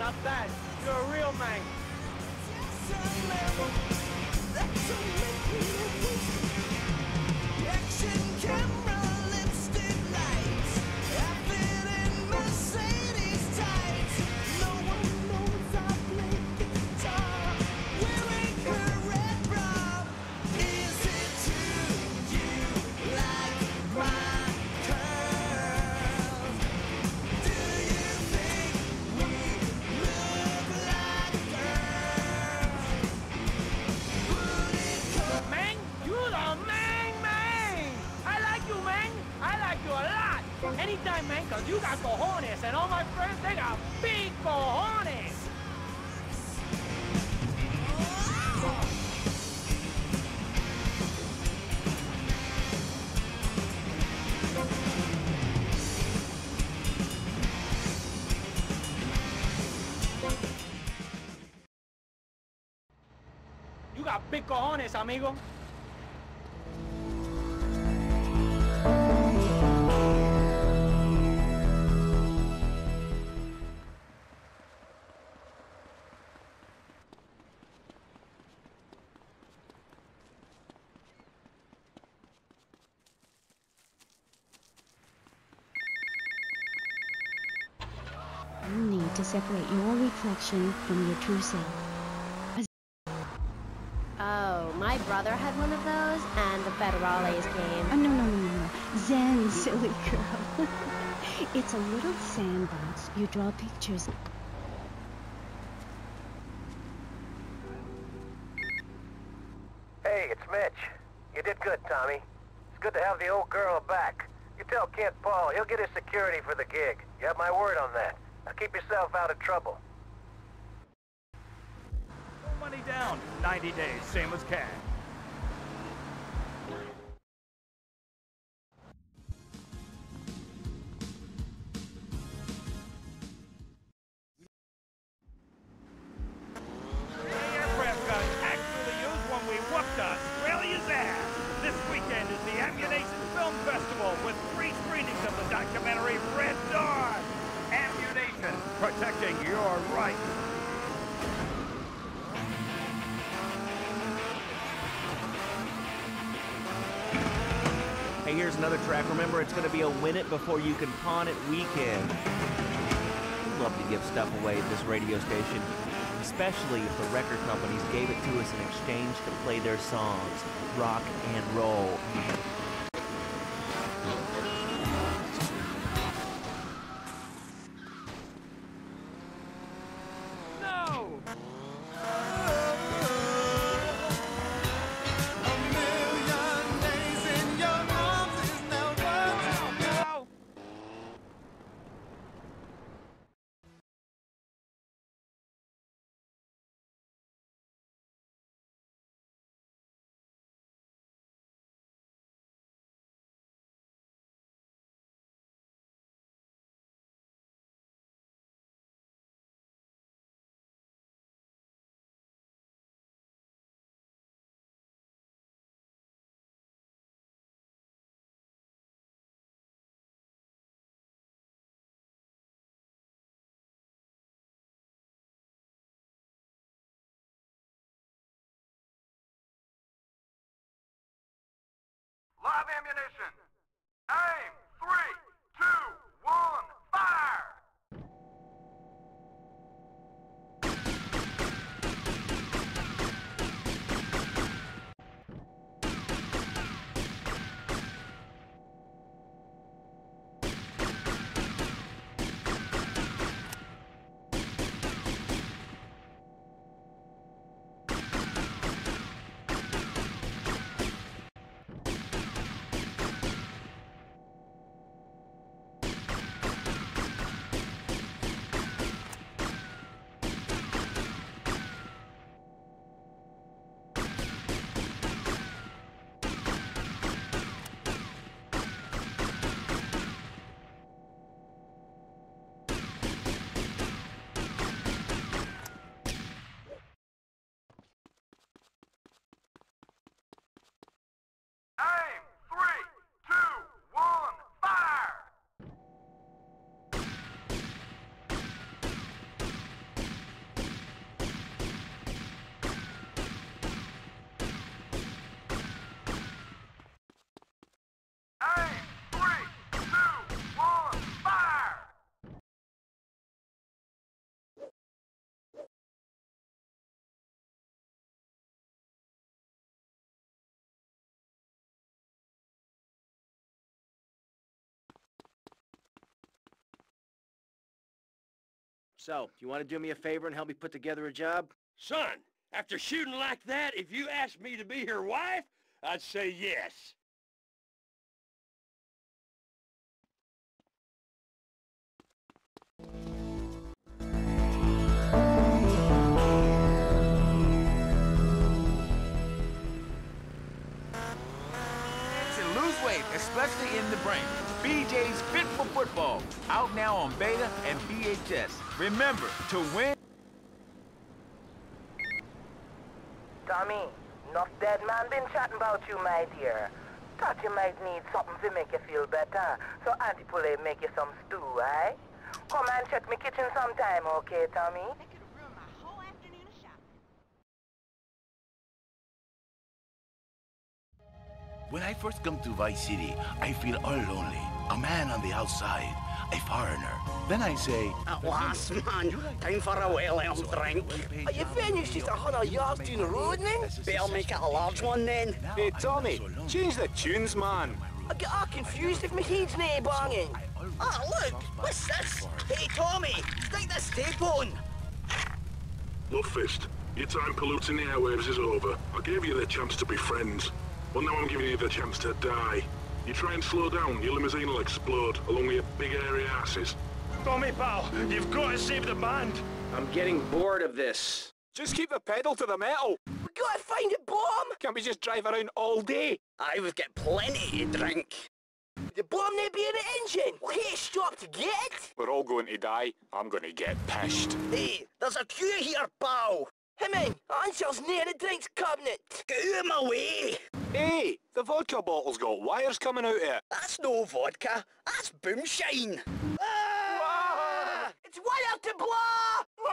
Not bad. You're a real man. Action camera, lipstick lights, outfit in Mercedes tights. No one knows I play guitar, wearing her red bra. Is it true you like my curls? Do you think we look like girls? Would it come? Man, you the man. I like you, man. I like you a lot. Anytime, man, cause you got cojones, and all my friends, they got big cojones. You got big cojones, amigo. You need to separate your reflection from your true self. Oh, my brother had one of those, and the federales came. Oh, no. Zen, silly girl. It's a little sandbox. You draw pictures. Hey, it's Mitch. You did good, Tommy. It's good to have the old girl back. You tell Kent Paul, he'll get his security for the gig. You have my word on that. Now keep yourself out of trouble. Money down. 90 days, same as cash. The aircraft gun actually used when we whooped Australia's ass. This weekend is the Ammunition Film Festival with 3 screenings of the documentary Red Dawn. Ammunition, protecting your rights. Hey, here's another track. Remember, it's going to be a win it before you can pawn it weekend. We'd love to give stuff away at this radio station, especially if the record companies gave it to us in exchange to play their songs, rock and roll. No! Live ammunition. Aim. 3, 2, 1, fire! So, you want to do me a favor and help me put together a job? Son, after shooting like that, if you asked me to be your wife, I'd say yes. To lose weight, especially in the brain. BJ's Fit for Football. Out now on Beta and VHS. Remember, to win... Tommy, enough dead man been chatting about you, my dear. Thought you might need something to make you feel better. So Auntie Poulet make you some stew, eh? Come and check me kitchen sometime, okay, Tommy? When I first come to Vice City, I feel all lonely. A man on the outside, a foreigner. Then I say... At last, man. Time for a well-earned drink. Are you finished just 100 yards down the road, man? Better make it a large one, then. Hey, Tommy, change the tunes, man. I get all confused if my head's nae banging. Ah, look! What's this? Hey, Tommy, stick this tape on. Lovefist, your time polluting the airwaves is over. I gave you the chance to be friends. Well, now I'm giving you the chance to die. You try and slow down, your limousine will explode, along with your big airy asses. Tommy, pal, you've got to save the band. I'm getting bored of this. Just keep the pedal to the metal. We gotta find a bomb! Can't we just drive around all day? I've got plenty to drink. The bomb may be in the engine! We'll hit a stop to get it! We're all going to die. I'm going to get pissed. Hey, there's a queue here, pal. Hey man, Ansel's near the drinks cabinet! Get out of my way! Hey, the vodka bottle's got wires coming out of it. That's no vodka, that's boomshine. Ah! It's wire to blow!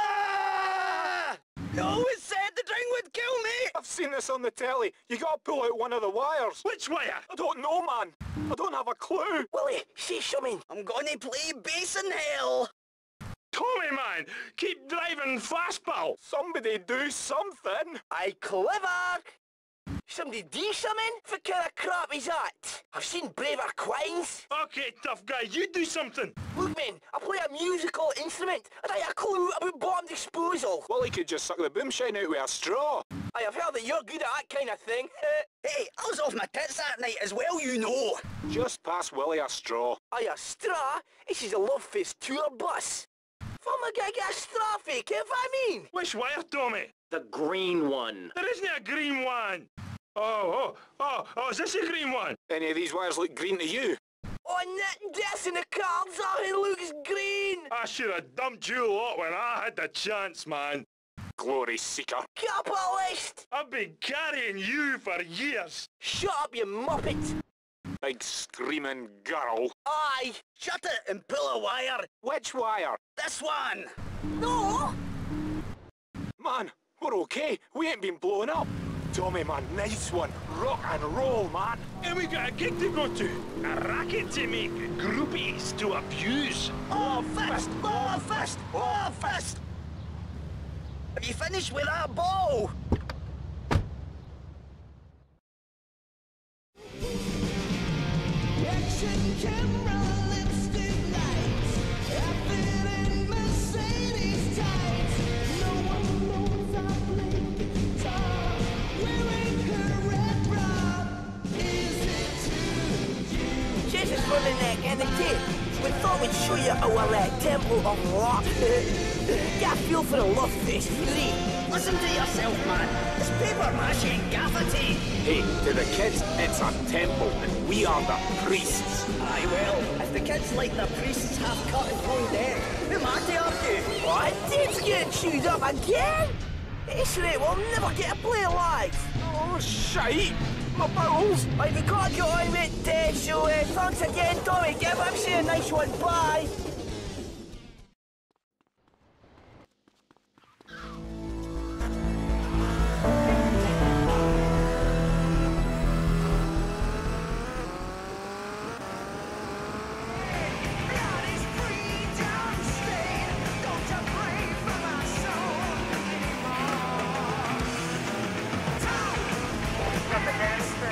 Ah! You always said the drink would kill me! I've seen this on the telly. You gotta pull out one of the wires. Which wire? I don't know, man. I don't have a clue. Willie, say something. I'm gonna play bass in hell. Tommy, man, keep driving fast, pal. Somebody do something. Aye, clever. Somebody do something? What kind of crap is that? I've seen braver quines. Okay, tough guy, you do something. Look, man, I play a musical instrument, and I have a clue about bomb disposal. Well, he could just suck the boomshine out with a straw. I have heard that you're good at that kind of thing. Hey, I was off my tits that night as well, you know. Just pass Willie a straw. Aye, a straw? This is a Lovefist tour bus. From a guy get a straw fake, if I mean. Which wire, Tommy? The green one. There isn't a green one. Oh, is this a green one? Any of these wires look green to you? Oh, that's in the cards, oh, it looks green. I should have dumped you lot when I had the chance, man. Glory seeker. Capitalist! I've been carrying you for years. Shut up, you muppet. Big screaming girl. Aye. Shut it and pull a wire. Which wire? This one. No! Man, we're okay. We ain't been blown up. Tommy, man, nice one. Rock and roll, man. And we got a gig to go to. A racket to make, groupies to abuse. Oh, fist! Oh, fist! Oh, fist! Have you finished with that ball? Action camera, lipstick lights, outfit in Mercedes tights. No one knows I play guitar, wearing her red bra. Is it true? Chase is running that and the kid. We thought we'd show you our temple of rock. Get a feel for the Lovefist fury. Listen to yourself, man. It's paper mache gaffer tape. Hey, to the kids, it's a temple, and we are the priests. Aye, well, if the kids like the priests half cut and thrown dead, who am I to argue? What? Dave's getting chewed up again? This rate will never get a play alive. Oh, shite. My bowels. Right, we can't get on with it, so thanks again, Tommy. Give him a nice one. Bye.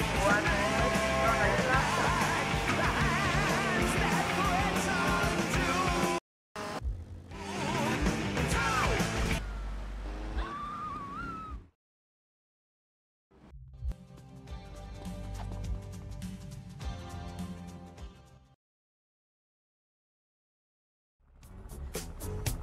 What?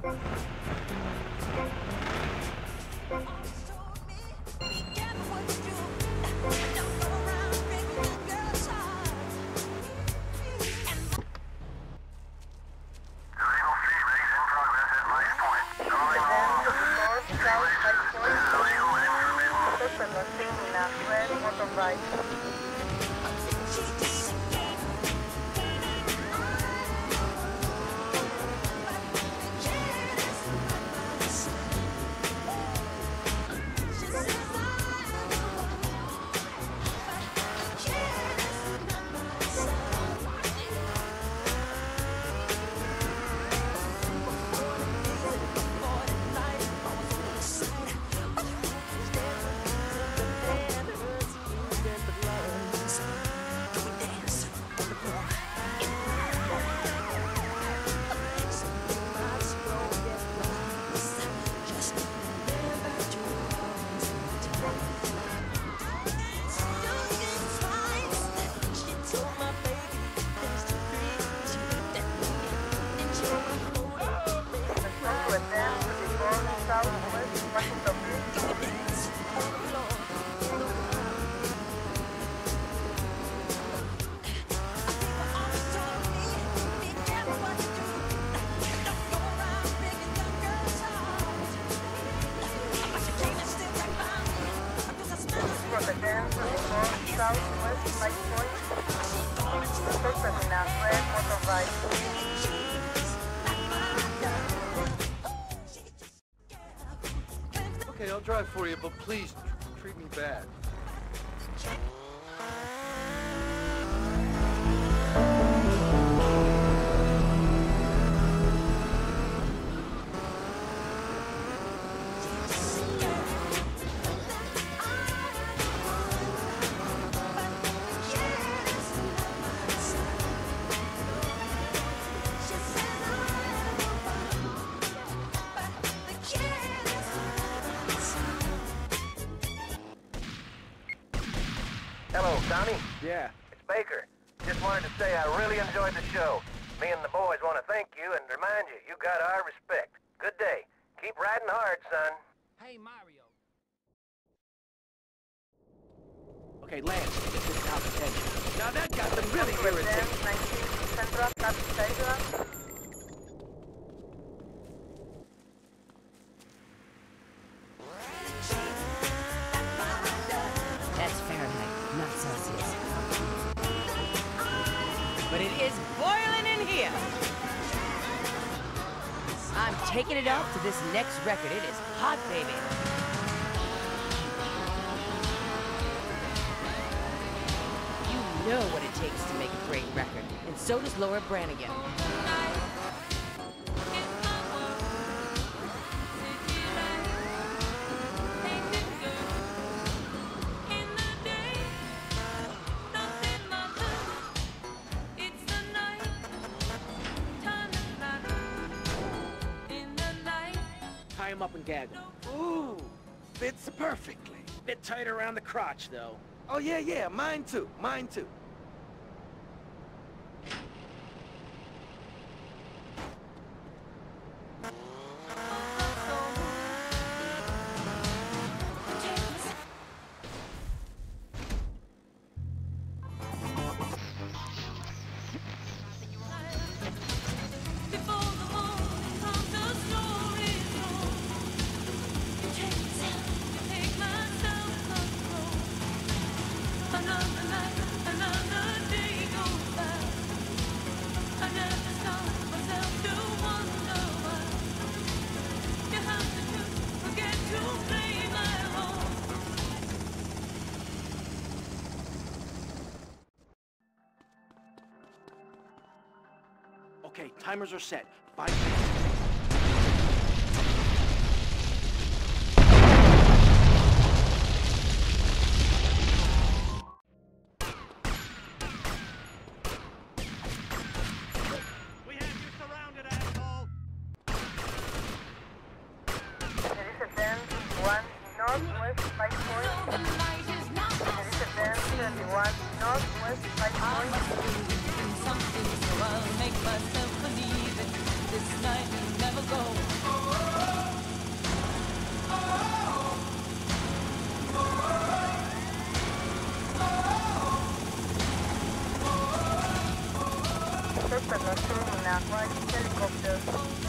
Okay, I'll drive for you, but please treat me bad. Hello, Tommy. Yeah. It's Baker. Just wanted to say I really enjoyed the show. Me and the boys want to thank you and remind you, you got our respect. Good day. Keep riding hard, son. Hey, Mario. Okay, Lance, get this out of attention. Now that got them really irritated. That's Fahrenheit, not Celsius. But it is boiling in here. I'm taking it out to this next record. It is hot, baby. You know what it takes to make a great record, and so does Laura Branigan. Tie him up and gag him. Ooh, fits perfectly. Bit tight around the crotch, though. Oh, yeah, mine too, mine too. Okay, timers are set. 5 minutes. Something so I'll make myself believe it. This night will never go. Basta na sure na one helicopter.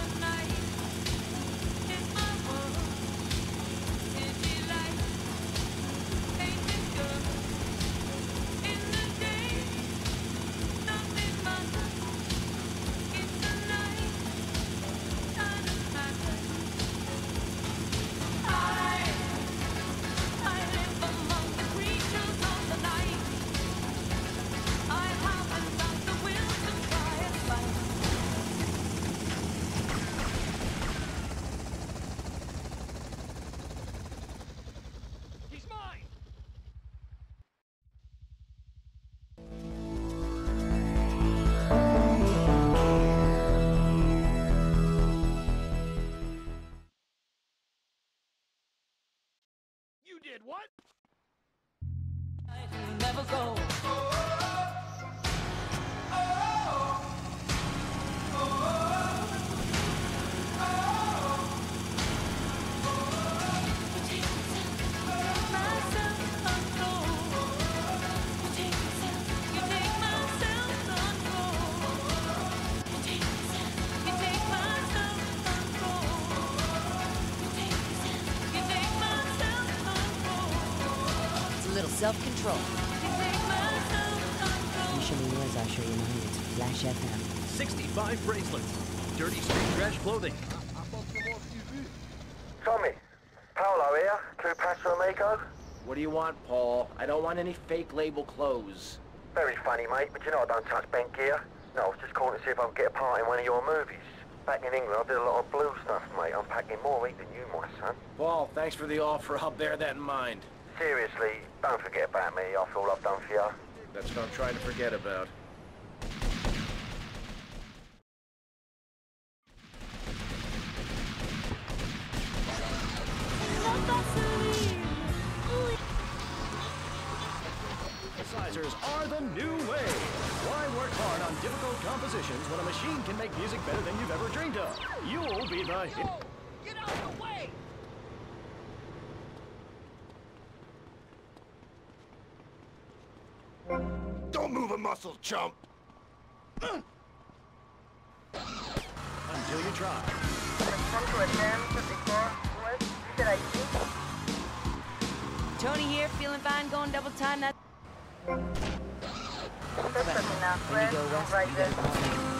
You did what? Never go. It's a little self-control. You show me yours, I'll show you mine. It's Flash FM. 65 bracelets. Dirty street trash clothing. Tommy, Paolo here, True Paso Amigo. What do you want, Paul? I don't want any fake label clothes. Very funny, mate, but you know I don't touch bent gear. No, I was just calling to see if I could get a part in one of your movies. Back in England, I did a lot of blue stuff, mate. I'm packing more heat than you, my son. Paul, thanks for the offer. I'll bear that in mind. Seriously, don't forget about me after all I've done for you. That's what I'm trying to forget about. Synthesizers are the new way. Why work hard on difficult compositions when a machine can make music better than you've ever dreamed of? You'll be the hit. Get out of the way! Don't move a muscle, chump! Until you try. Come to a jam before. What should I do? Tony here, feeling fine, going double time. That. When you go west, you gotta call me.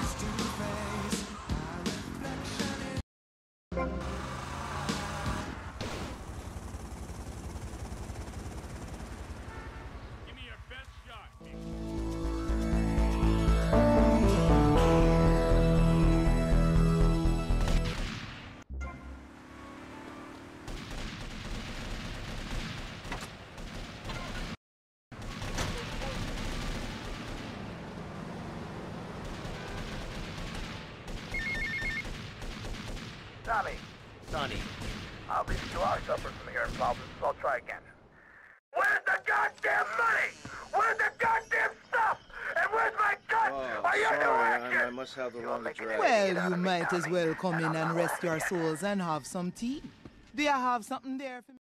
Give me your best shot. Tommy, Sonny. obviously you are suffering from hearing problems, so I'll try again. Where's the goddamn money? Where's the goddamn stuff? And where's my cut? Are you I must have the wrong address. Well, you might as well come in and rest your souls and have some tea. Do you have something there for me?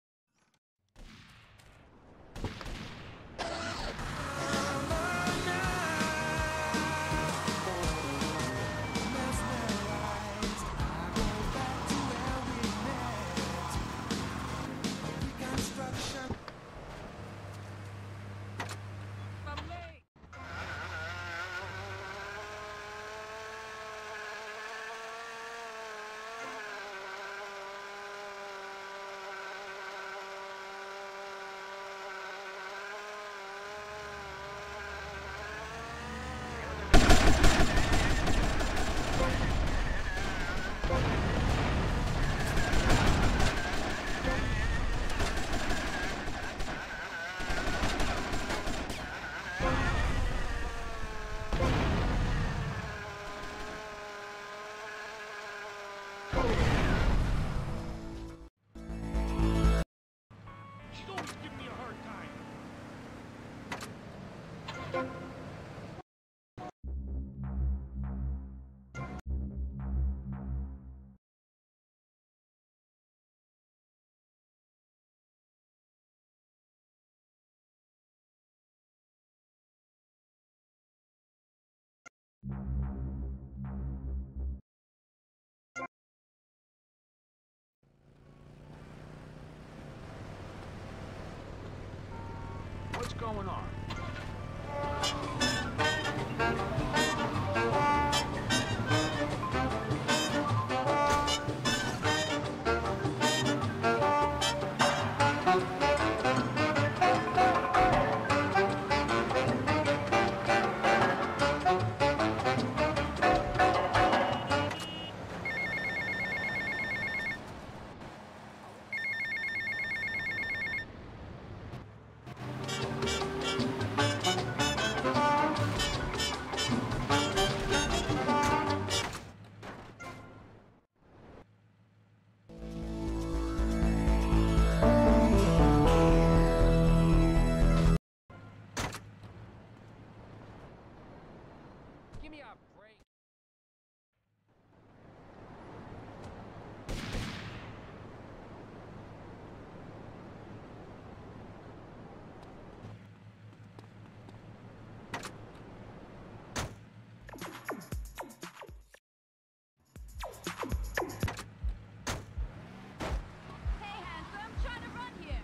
going on? Give me a break. Hey, handsome, trying to run here.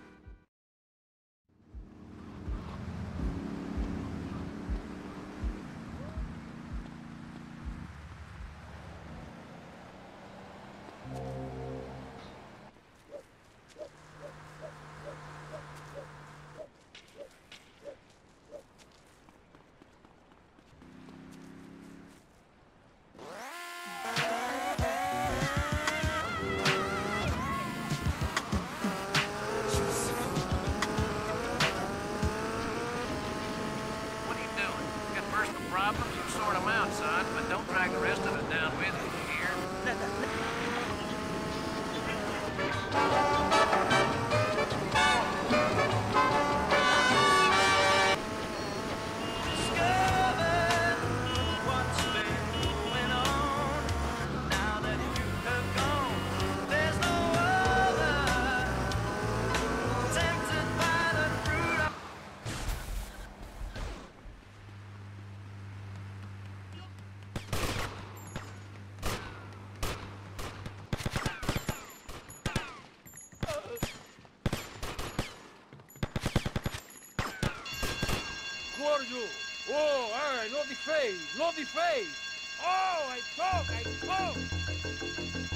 What are you doing? Got personal problems? You sort them out, son, but don't drag the rest of us down with you, you hear? Gordo! Oh, all right, no defense, no defense! Oh, I talk!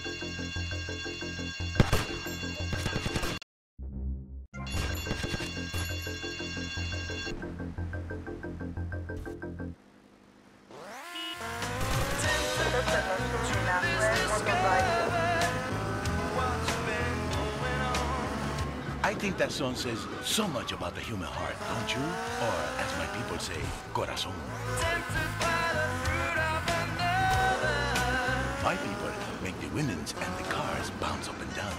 I think that song says so much about the human heart, don't you? Or, as my people say, corazón. My people make the women's and the cars bounce up and down.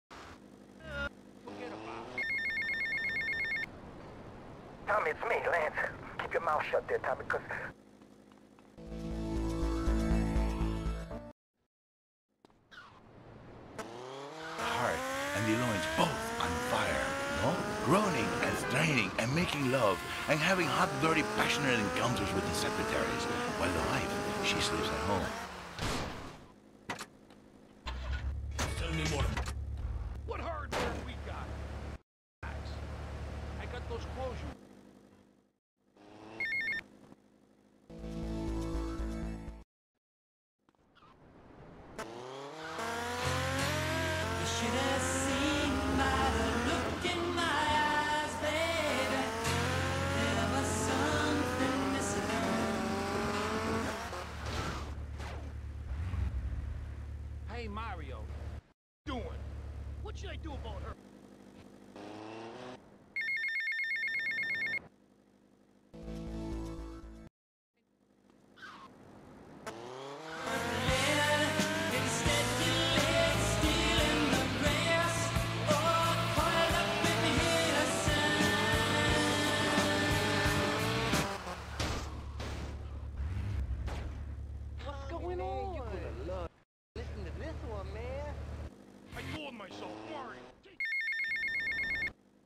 Tommy, it's me, Lance. Keep your mouth shut there, Tommy, because... Heart and the loins both on fire, no? Groaning and straining and making love and having hot, dirty, passionate encounters with the secretaries, while the wife, she sleeps at home. Tell me more. What hardware we got? I got those clothes you... Hey, Mario. Doing? What should I do about her? What's going on? You're gonna love. Listen to this one, man. I told myself, Mario.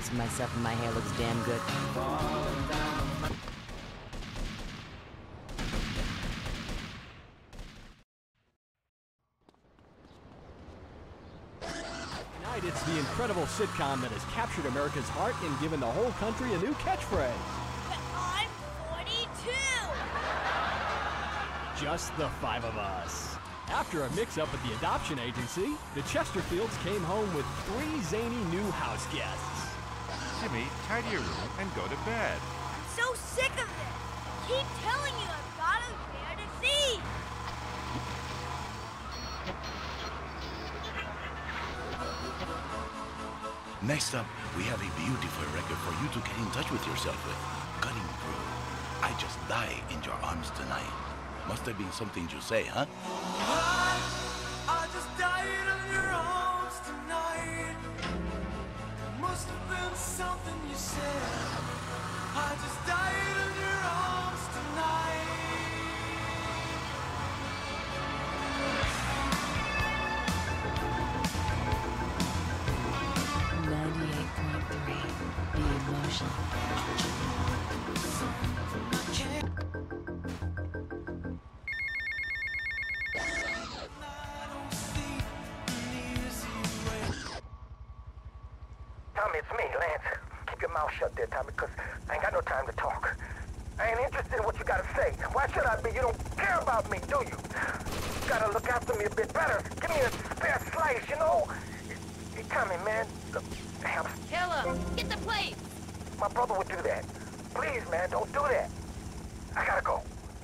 fixing myself and my hair looks damn good. Tonight, it's the incredible sitcom that has captured America's heart and given the whole country a new catchphrase. I'm 42! Just the five of us. After a mix-up at the adoption agency, the Chesterfields came home with 3 zany new house guests. Jimmy, tidy your room and go to bed. I'm so sick of this! Keep telling you I've got a bear to feed! Next up, we have a beautiful record for you to get in touch with yourself with. Cutting through. I just die in your arms tonight. Must have been something you say, huh? I just died in your arms tonight. Must have been something you said. I just died in your arms tonight. The emotion. Tommy, it's me, Lance. Keep your mouth shut there, Tommy, because I ain't got no time to talk. I ain't interested in what you gotta say. Why should I be? You don't care about me, do you? You gotta look after me a bit better. Give me a spare slice, you know? Hey, Tommy, man, look, help. Kill him! Get the plate! My brother would do that. Please, man, don't do that. I gotta go.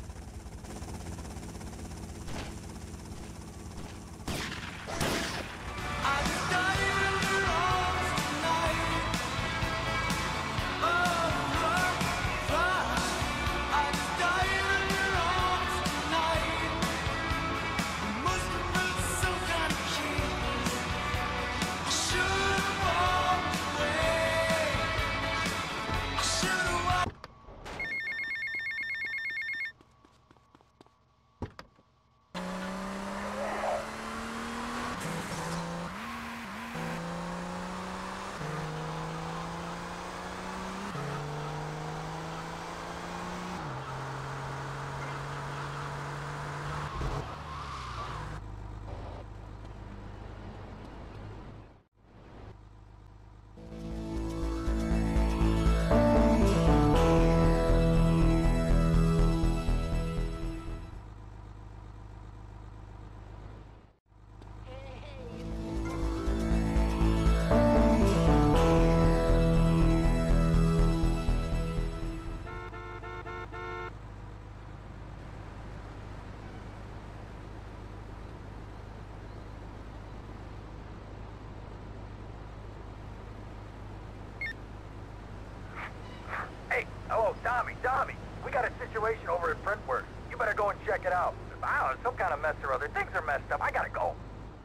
Oh, Tommy, we got a situation over at Printworks. You better go and check it out. I don't know, some kind of mess or other. Things are messed up. I gotta go.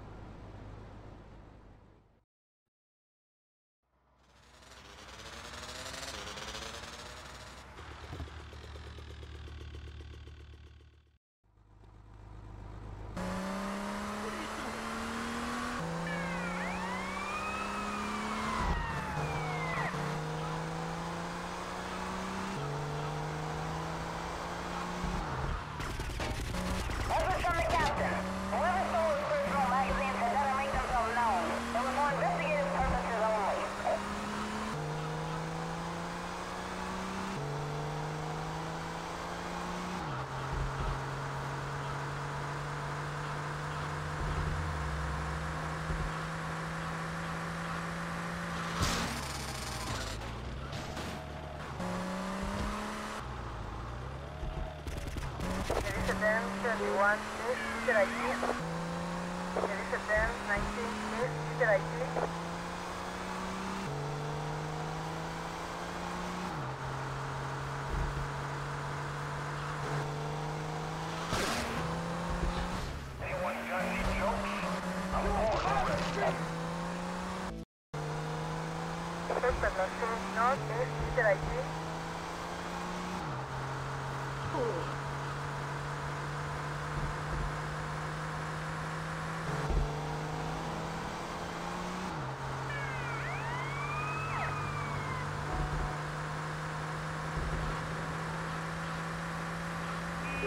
Sedan 31, user ID. Sedan 19, user ID. Anyone got any jokes? I'm all over. North, user ID.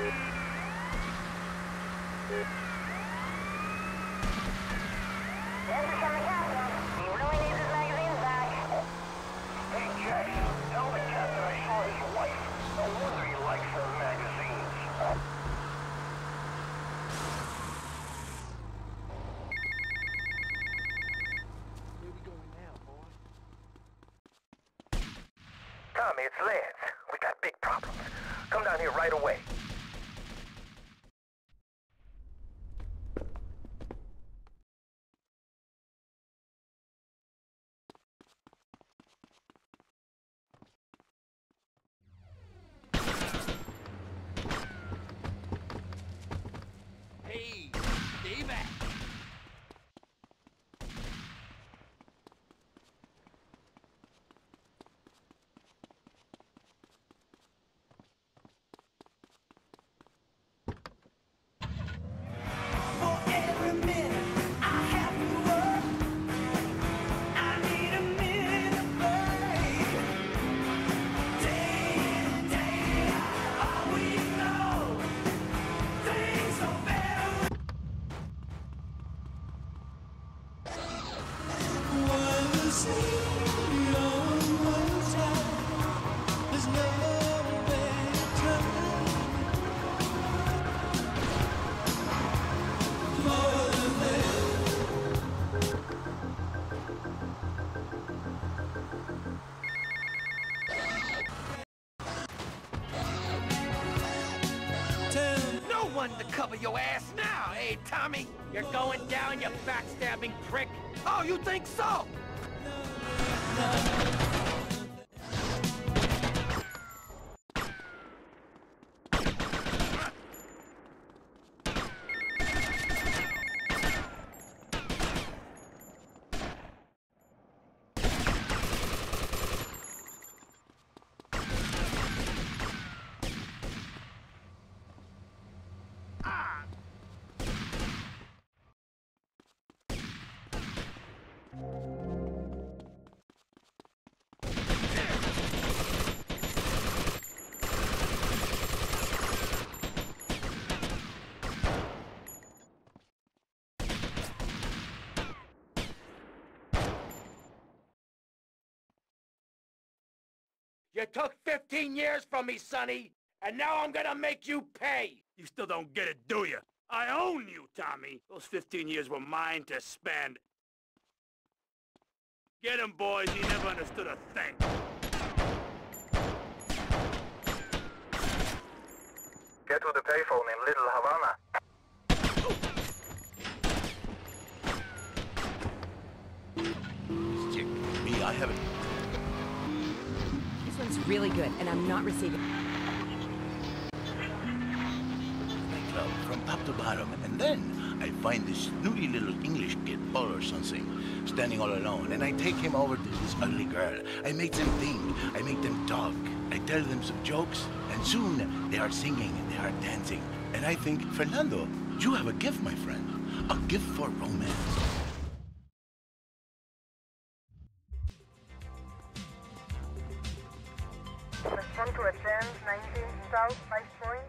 Tommy, it's Lance. We got big problems. Come down here right away. Hey, stay back. No one to cover your ass now, eh, Tommy? You're going down, you backstabbing prick. Oh, you think so? You took 15 years from me, Sonny, and now I'm gonna make you pay! You still don't get it, do you? I own you, Tommy. Those 15 years were mine to spend. Get him, boys. He never understood a thing. Get to the payphone in Little Havana. Me, I haven't... This one's really good, and I'm not receiving... Club from top to bottom, and then I find this snooty little English kid, Paul or something, standing all alone, and I take him over to this ugly girl. I make them think, I make them talk, I tell them some jokes, and soon they are singing and they are dancing. And I think, Fernando, you have a gift, my friend, a gift for romance. Respond to attend 19 South 5 Point.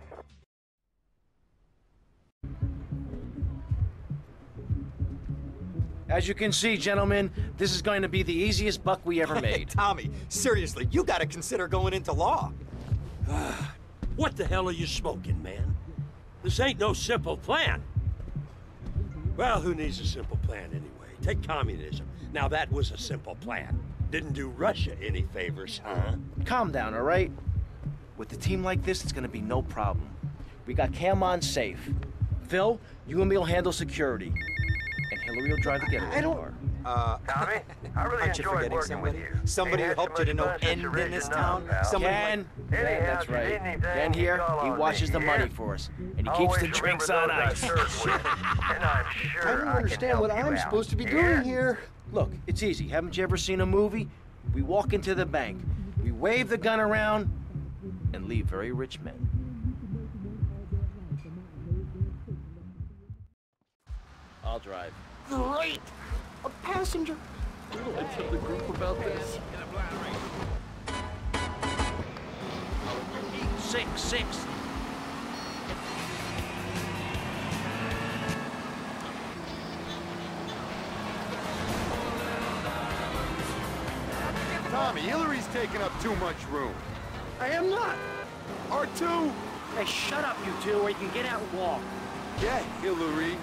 As you can see, gentlemen, this is going to be the easiest buck we ever made. Tommy, seriously, you gotta consider going into law. What the hell are you smoking, man? This ain't no simple plan. Well, who needs a simple plan anyway? Take communism. Now that was a simple plan. Didn't do Russia any favors, huh? Calm down, all right? With a team like this, it's gonna be no problem. We got Cam on safe. Phil, you and me will handle security. And Hillary will drive the getaway car. Tommy, I really enjoyed working with you. Somebody who helped you to no end in this town? Somebody Ken, that's right. Ken here, he washes the money for us. And he keeps the drinks on ice. I don't understand what I'm supposed to be doing here. Look, it's easy. Haven't you ever seen a movie? We walk into the bank, we wave the gun around, and leave very rich men. I'll drive. Great! A passenger! Where do I tell the group about this? 6. taking up too much room. I am not. R2! Hey, shut up, you two, or you can get out and walk. Yeah, Hillary.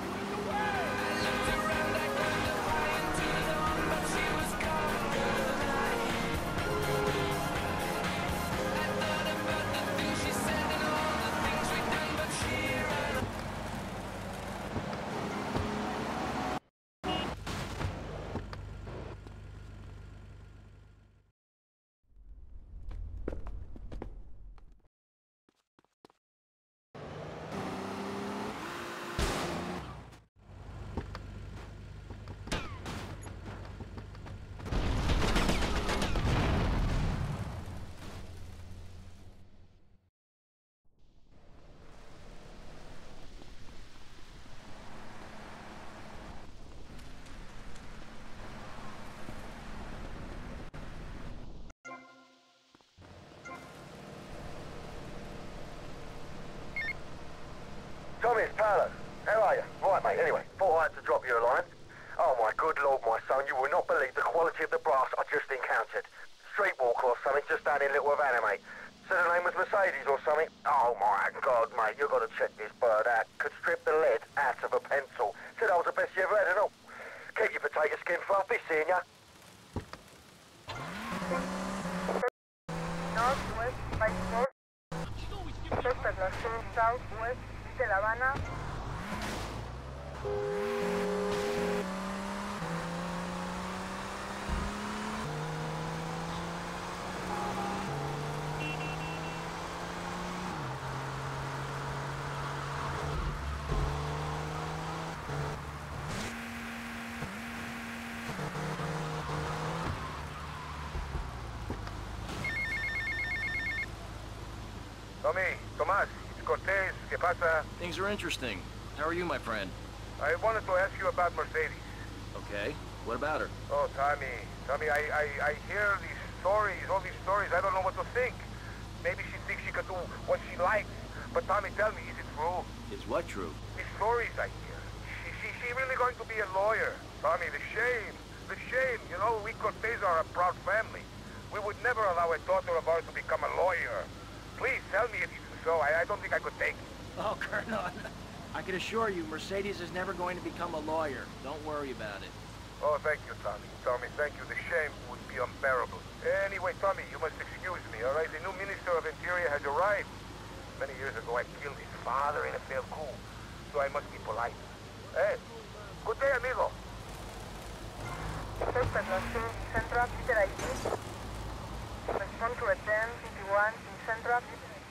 Tommy, it's Paolo. How are you? Right, mate, anyway, thought I had to drop you a line. Oh, my good lord, my son, you will not believe the quality of the brass I just encountered. Streetwalker or something, just down in Little Havana, mate. Said her name was Mercedes or something. Oh, my God, mate, you've got to check this bird out. Could strip the lead out of a pencil. Said I was the best you ever had and all. Keep your potato skin fluffy, seeing ya. Northwest by 4. Circulación Southwest de La Habana. Tommy, Tomás, it's Cortez. ¿Qué pasa? Things are interesting. How are you, my friend? I wanted to ask you about Mercedes. Okay. What about her? Oh, Tommy, I hear these stories, all these stories. I don't know what to think. Maybe she thinks she could do what she likes. But Tommy, tell me, is it true? Is what true? These stories I hear. She really going to be a lawyer? Tommy, the shame. The shame. You know, we Cortez are a proud family. We would never allow a daughter of ours to become a lawyer. Please tell me if it's so. I don't think I could take it. Oh, Colonel, I can assure you, Mercedes is never going to become a lawyer. Don't worry about it. Oh, thank you, Tommy. Tommy, thank you. The shame would be unbearable. Anyway, Tommy, you must excuse me, all right? The new Minister of Interior has arrived. Many years ago, I killed his father in a failed coup, so I must be polite. Hey, good day, amigo. Circulación Central Peter ID. Respond to a 1051 in Central.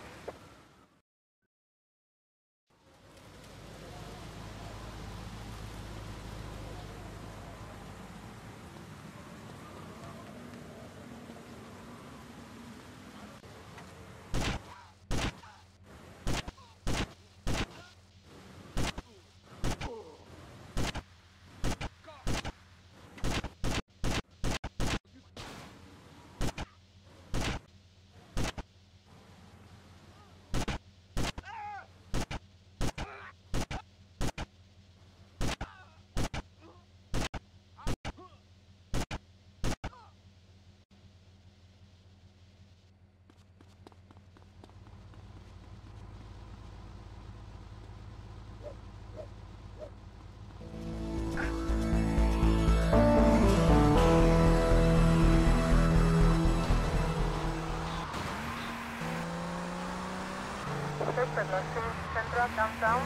Circulación Central Downtown.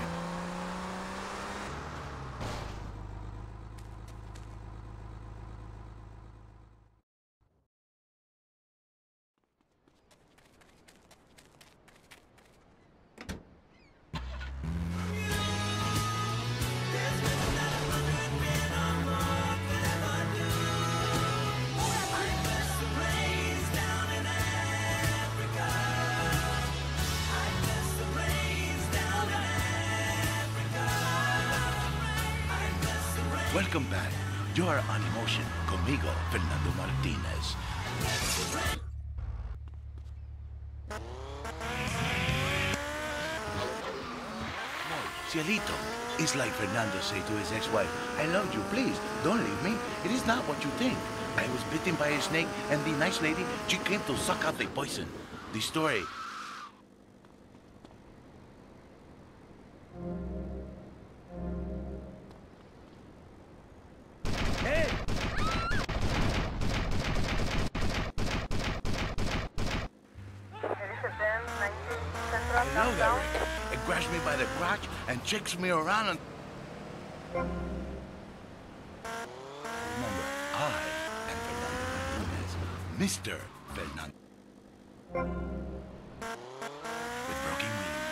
Welcome back. You are on Emotion, conmigo, Fernando Martinez. Cielito, it's like Fernando say to his ex-wife, I love you, please, don't leave me. It is not what you think. I was bitten by a snake, and the nice lady, she came to suck out the poison. The story. Hey! Hello there, Rick. It grabs me by the crotch and shakes me around and... Remember, I am Fernando Martinez, Mr. Fernando. With broken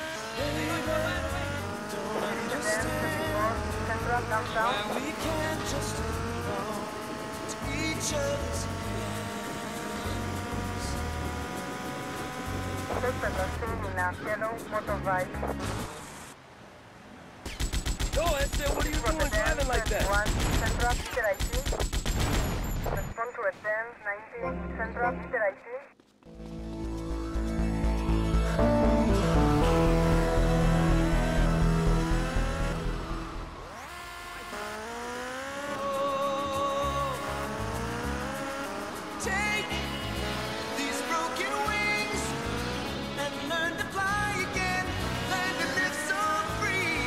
wings. We can't just belong to each other's Yo, Esther, what are you doing driving like that? Respond to a 10-19 Central, did I see? Take these broken wings and learn to fly again, learn to live so free.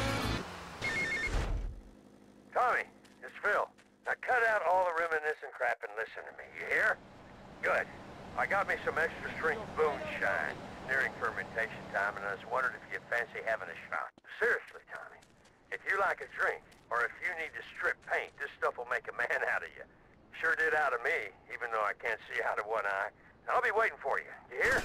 Tommy, it's Phil. Now cut out all the reminiscing crap and listen to me, you hear? Good. I got me some extra strength moonshine. Nearing fermentation time, and I was wondering if you'd fancy having a shot. Seriously, Tommy, if you like a drink, or if you need to strip paint, this stuff will make a man out of you. Sure did out of me, even though I can't see out of one eye. I'll be waiting for you. You hear?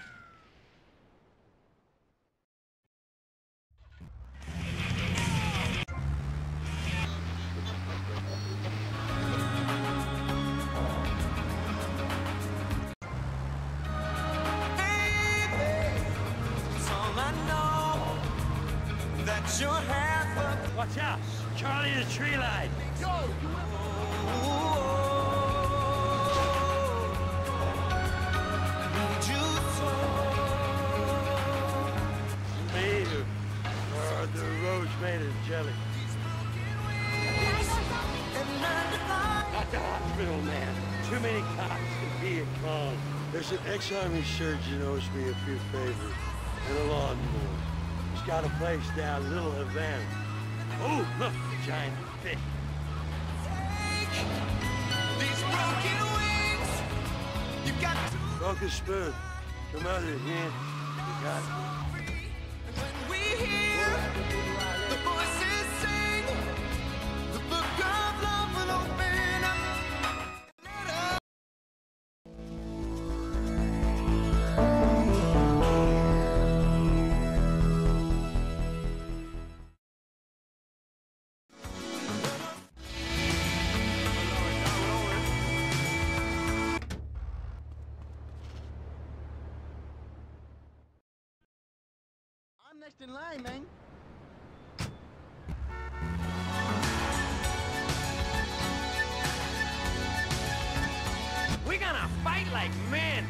You're half of... Watch out! Charlie the tree line! Go! Need you so. Me or the road's made of jelly. Not the hospital, man. Too many cops in Viet Cong. There's an ex-army surgeon owes me a few favors and a lawnmower. He's got a place down Little Havana. Oh, look, a giant fish. These broken wings, you got to... Broken spoon. Come out of here. You got it. When we hear the voices sing, the book of love will open up. I'm next in line, man. We're gonna fight like men.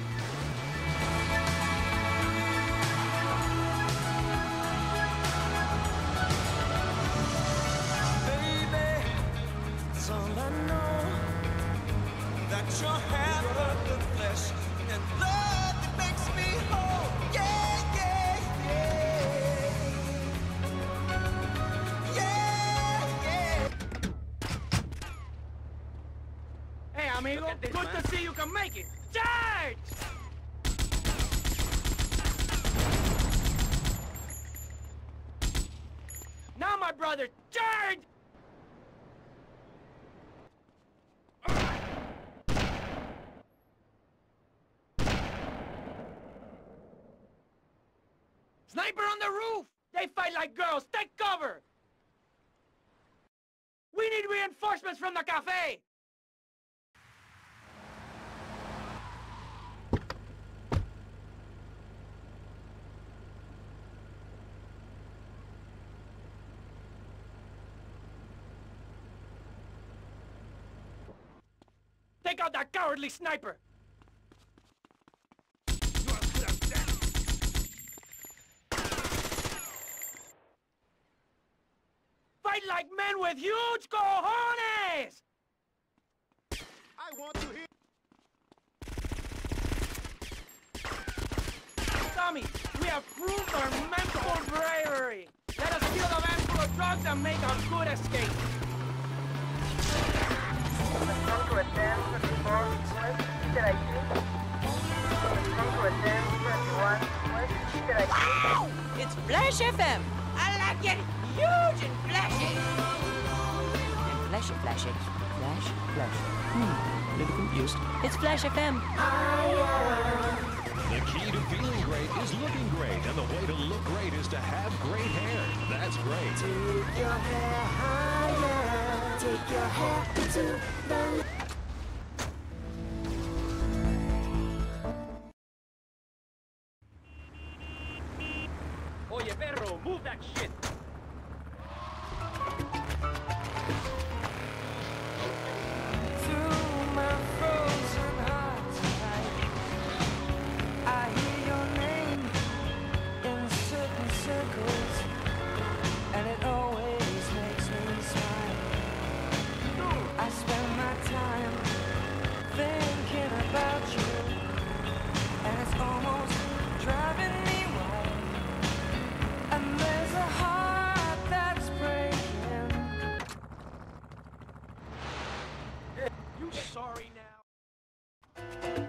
Baby, it's all I know, that you're half of the flesh and blood that makes me whole. Yeah, yeah, yeah. Yeah, yeah. Hey, amigo, good to see you can make it. Charge! Now, my brother, charge! Sniper on the roof! They fight like girls. Take cover! We need reinforcements from the cafe! Take out that cowardly sniper! Fight like men with huge cojones! Tommy, we have proved our mental bravery. Let us steal the van full of drugs and make a good escape. Come to a 10-34 west, did I see? Come to a 10-31 west, did I see? It's Flash FM. I like it huge and flashy. And flashy, flashy. Flash, flash. A little confused. It's Flash FM. The key to feeling great is looking great, and the way to look great is to have great hair. That's great. Take your hair higher. Take your hair to the... Oye, perro, move that shit. Through my frozen heart tonight, I hear your name in certain circles, and it always makes me smile. I spend my time thinking about you, and it's almost driving me wild. And there's a heart that's breaking. You sorry now?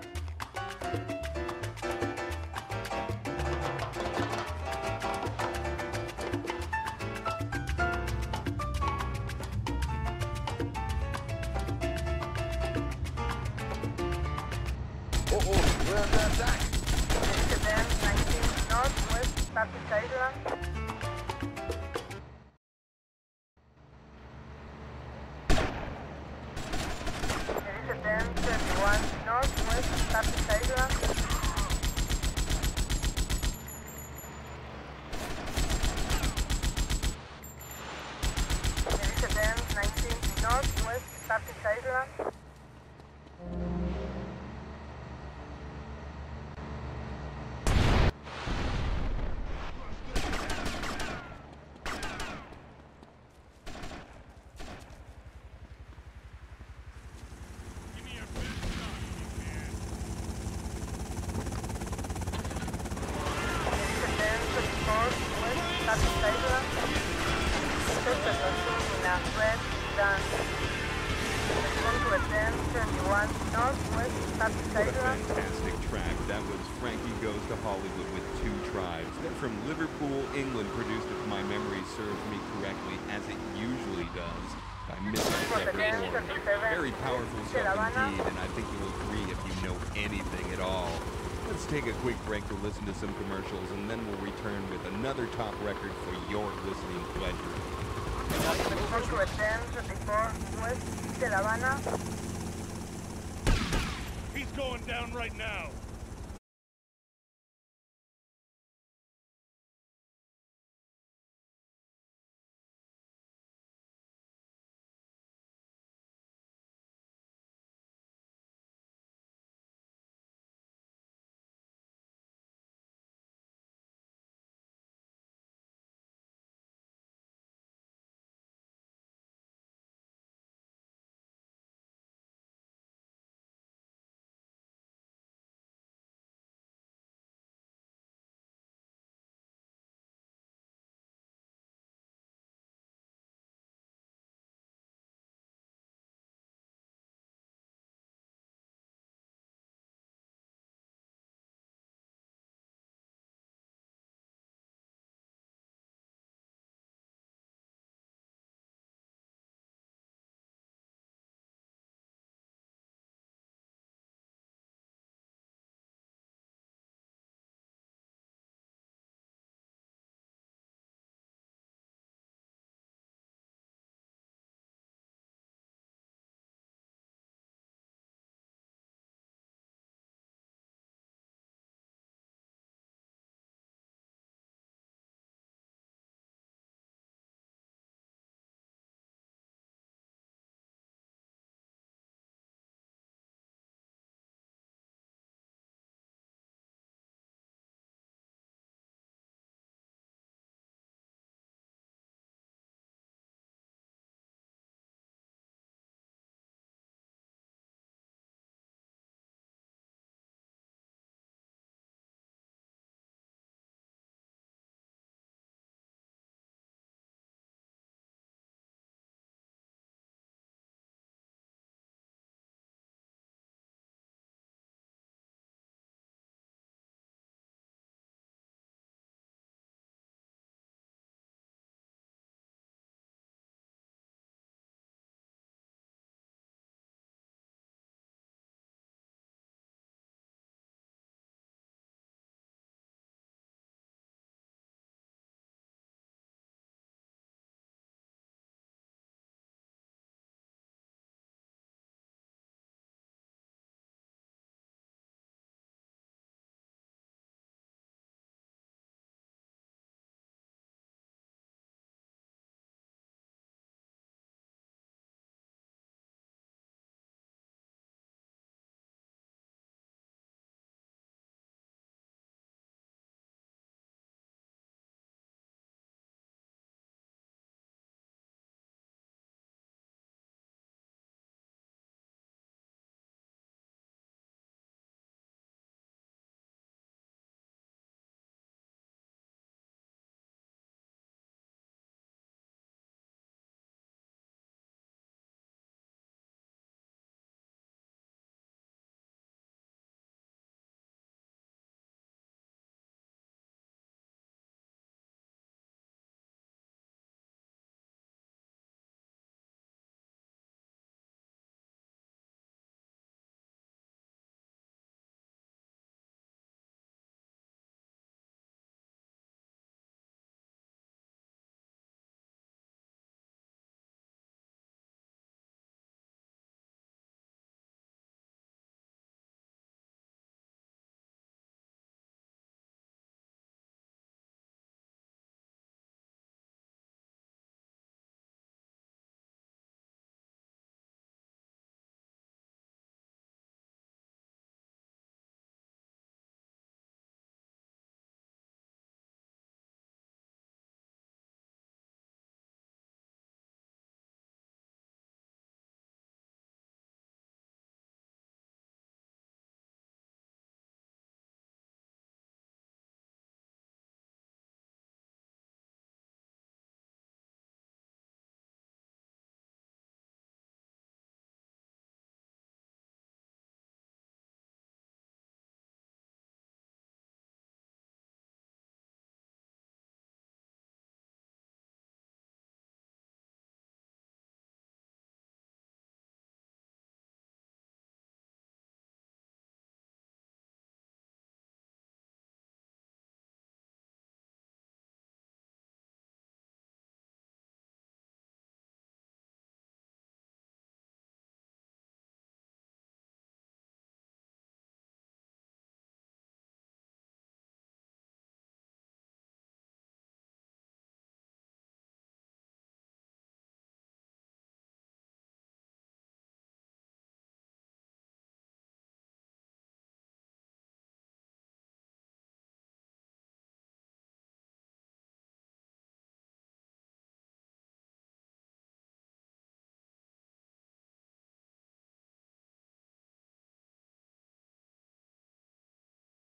Where's that attack? It's a 10-19 northwest, starting sideline. There is a 10-31 northwest, starting sideline. There is a 10-19 northwest, starting sideline. Fantastic track. That was Frankie Goes to Hollywood with Two Tribes. They're from Liverpool, England, produced, if my memory serves me correctly, as it usually does, by Mr. Peppercorn. Very powerful stuff indeed, and I think you'll agree if you know anything at all. Let's take a quick break to listen to some commercials, and then we'll return with another top record for your listening pleasure. He's going down right now.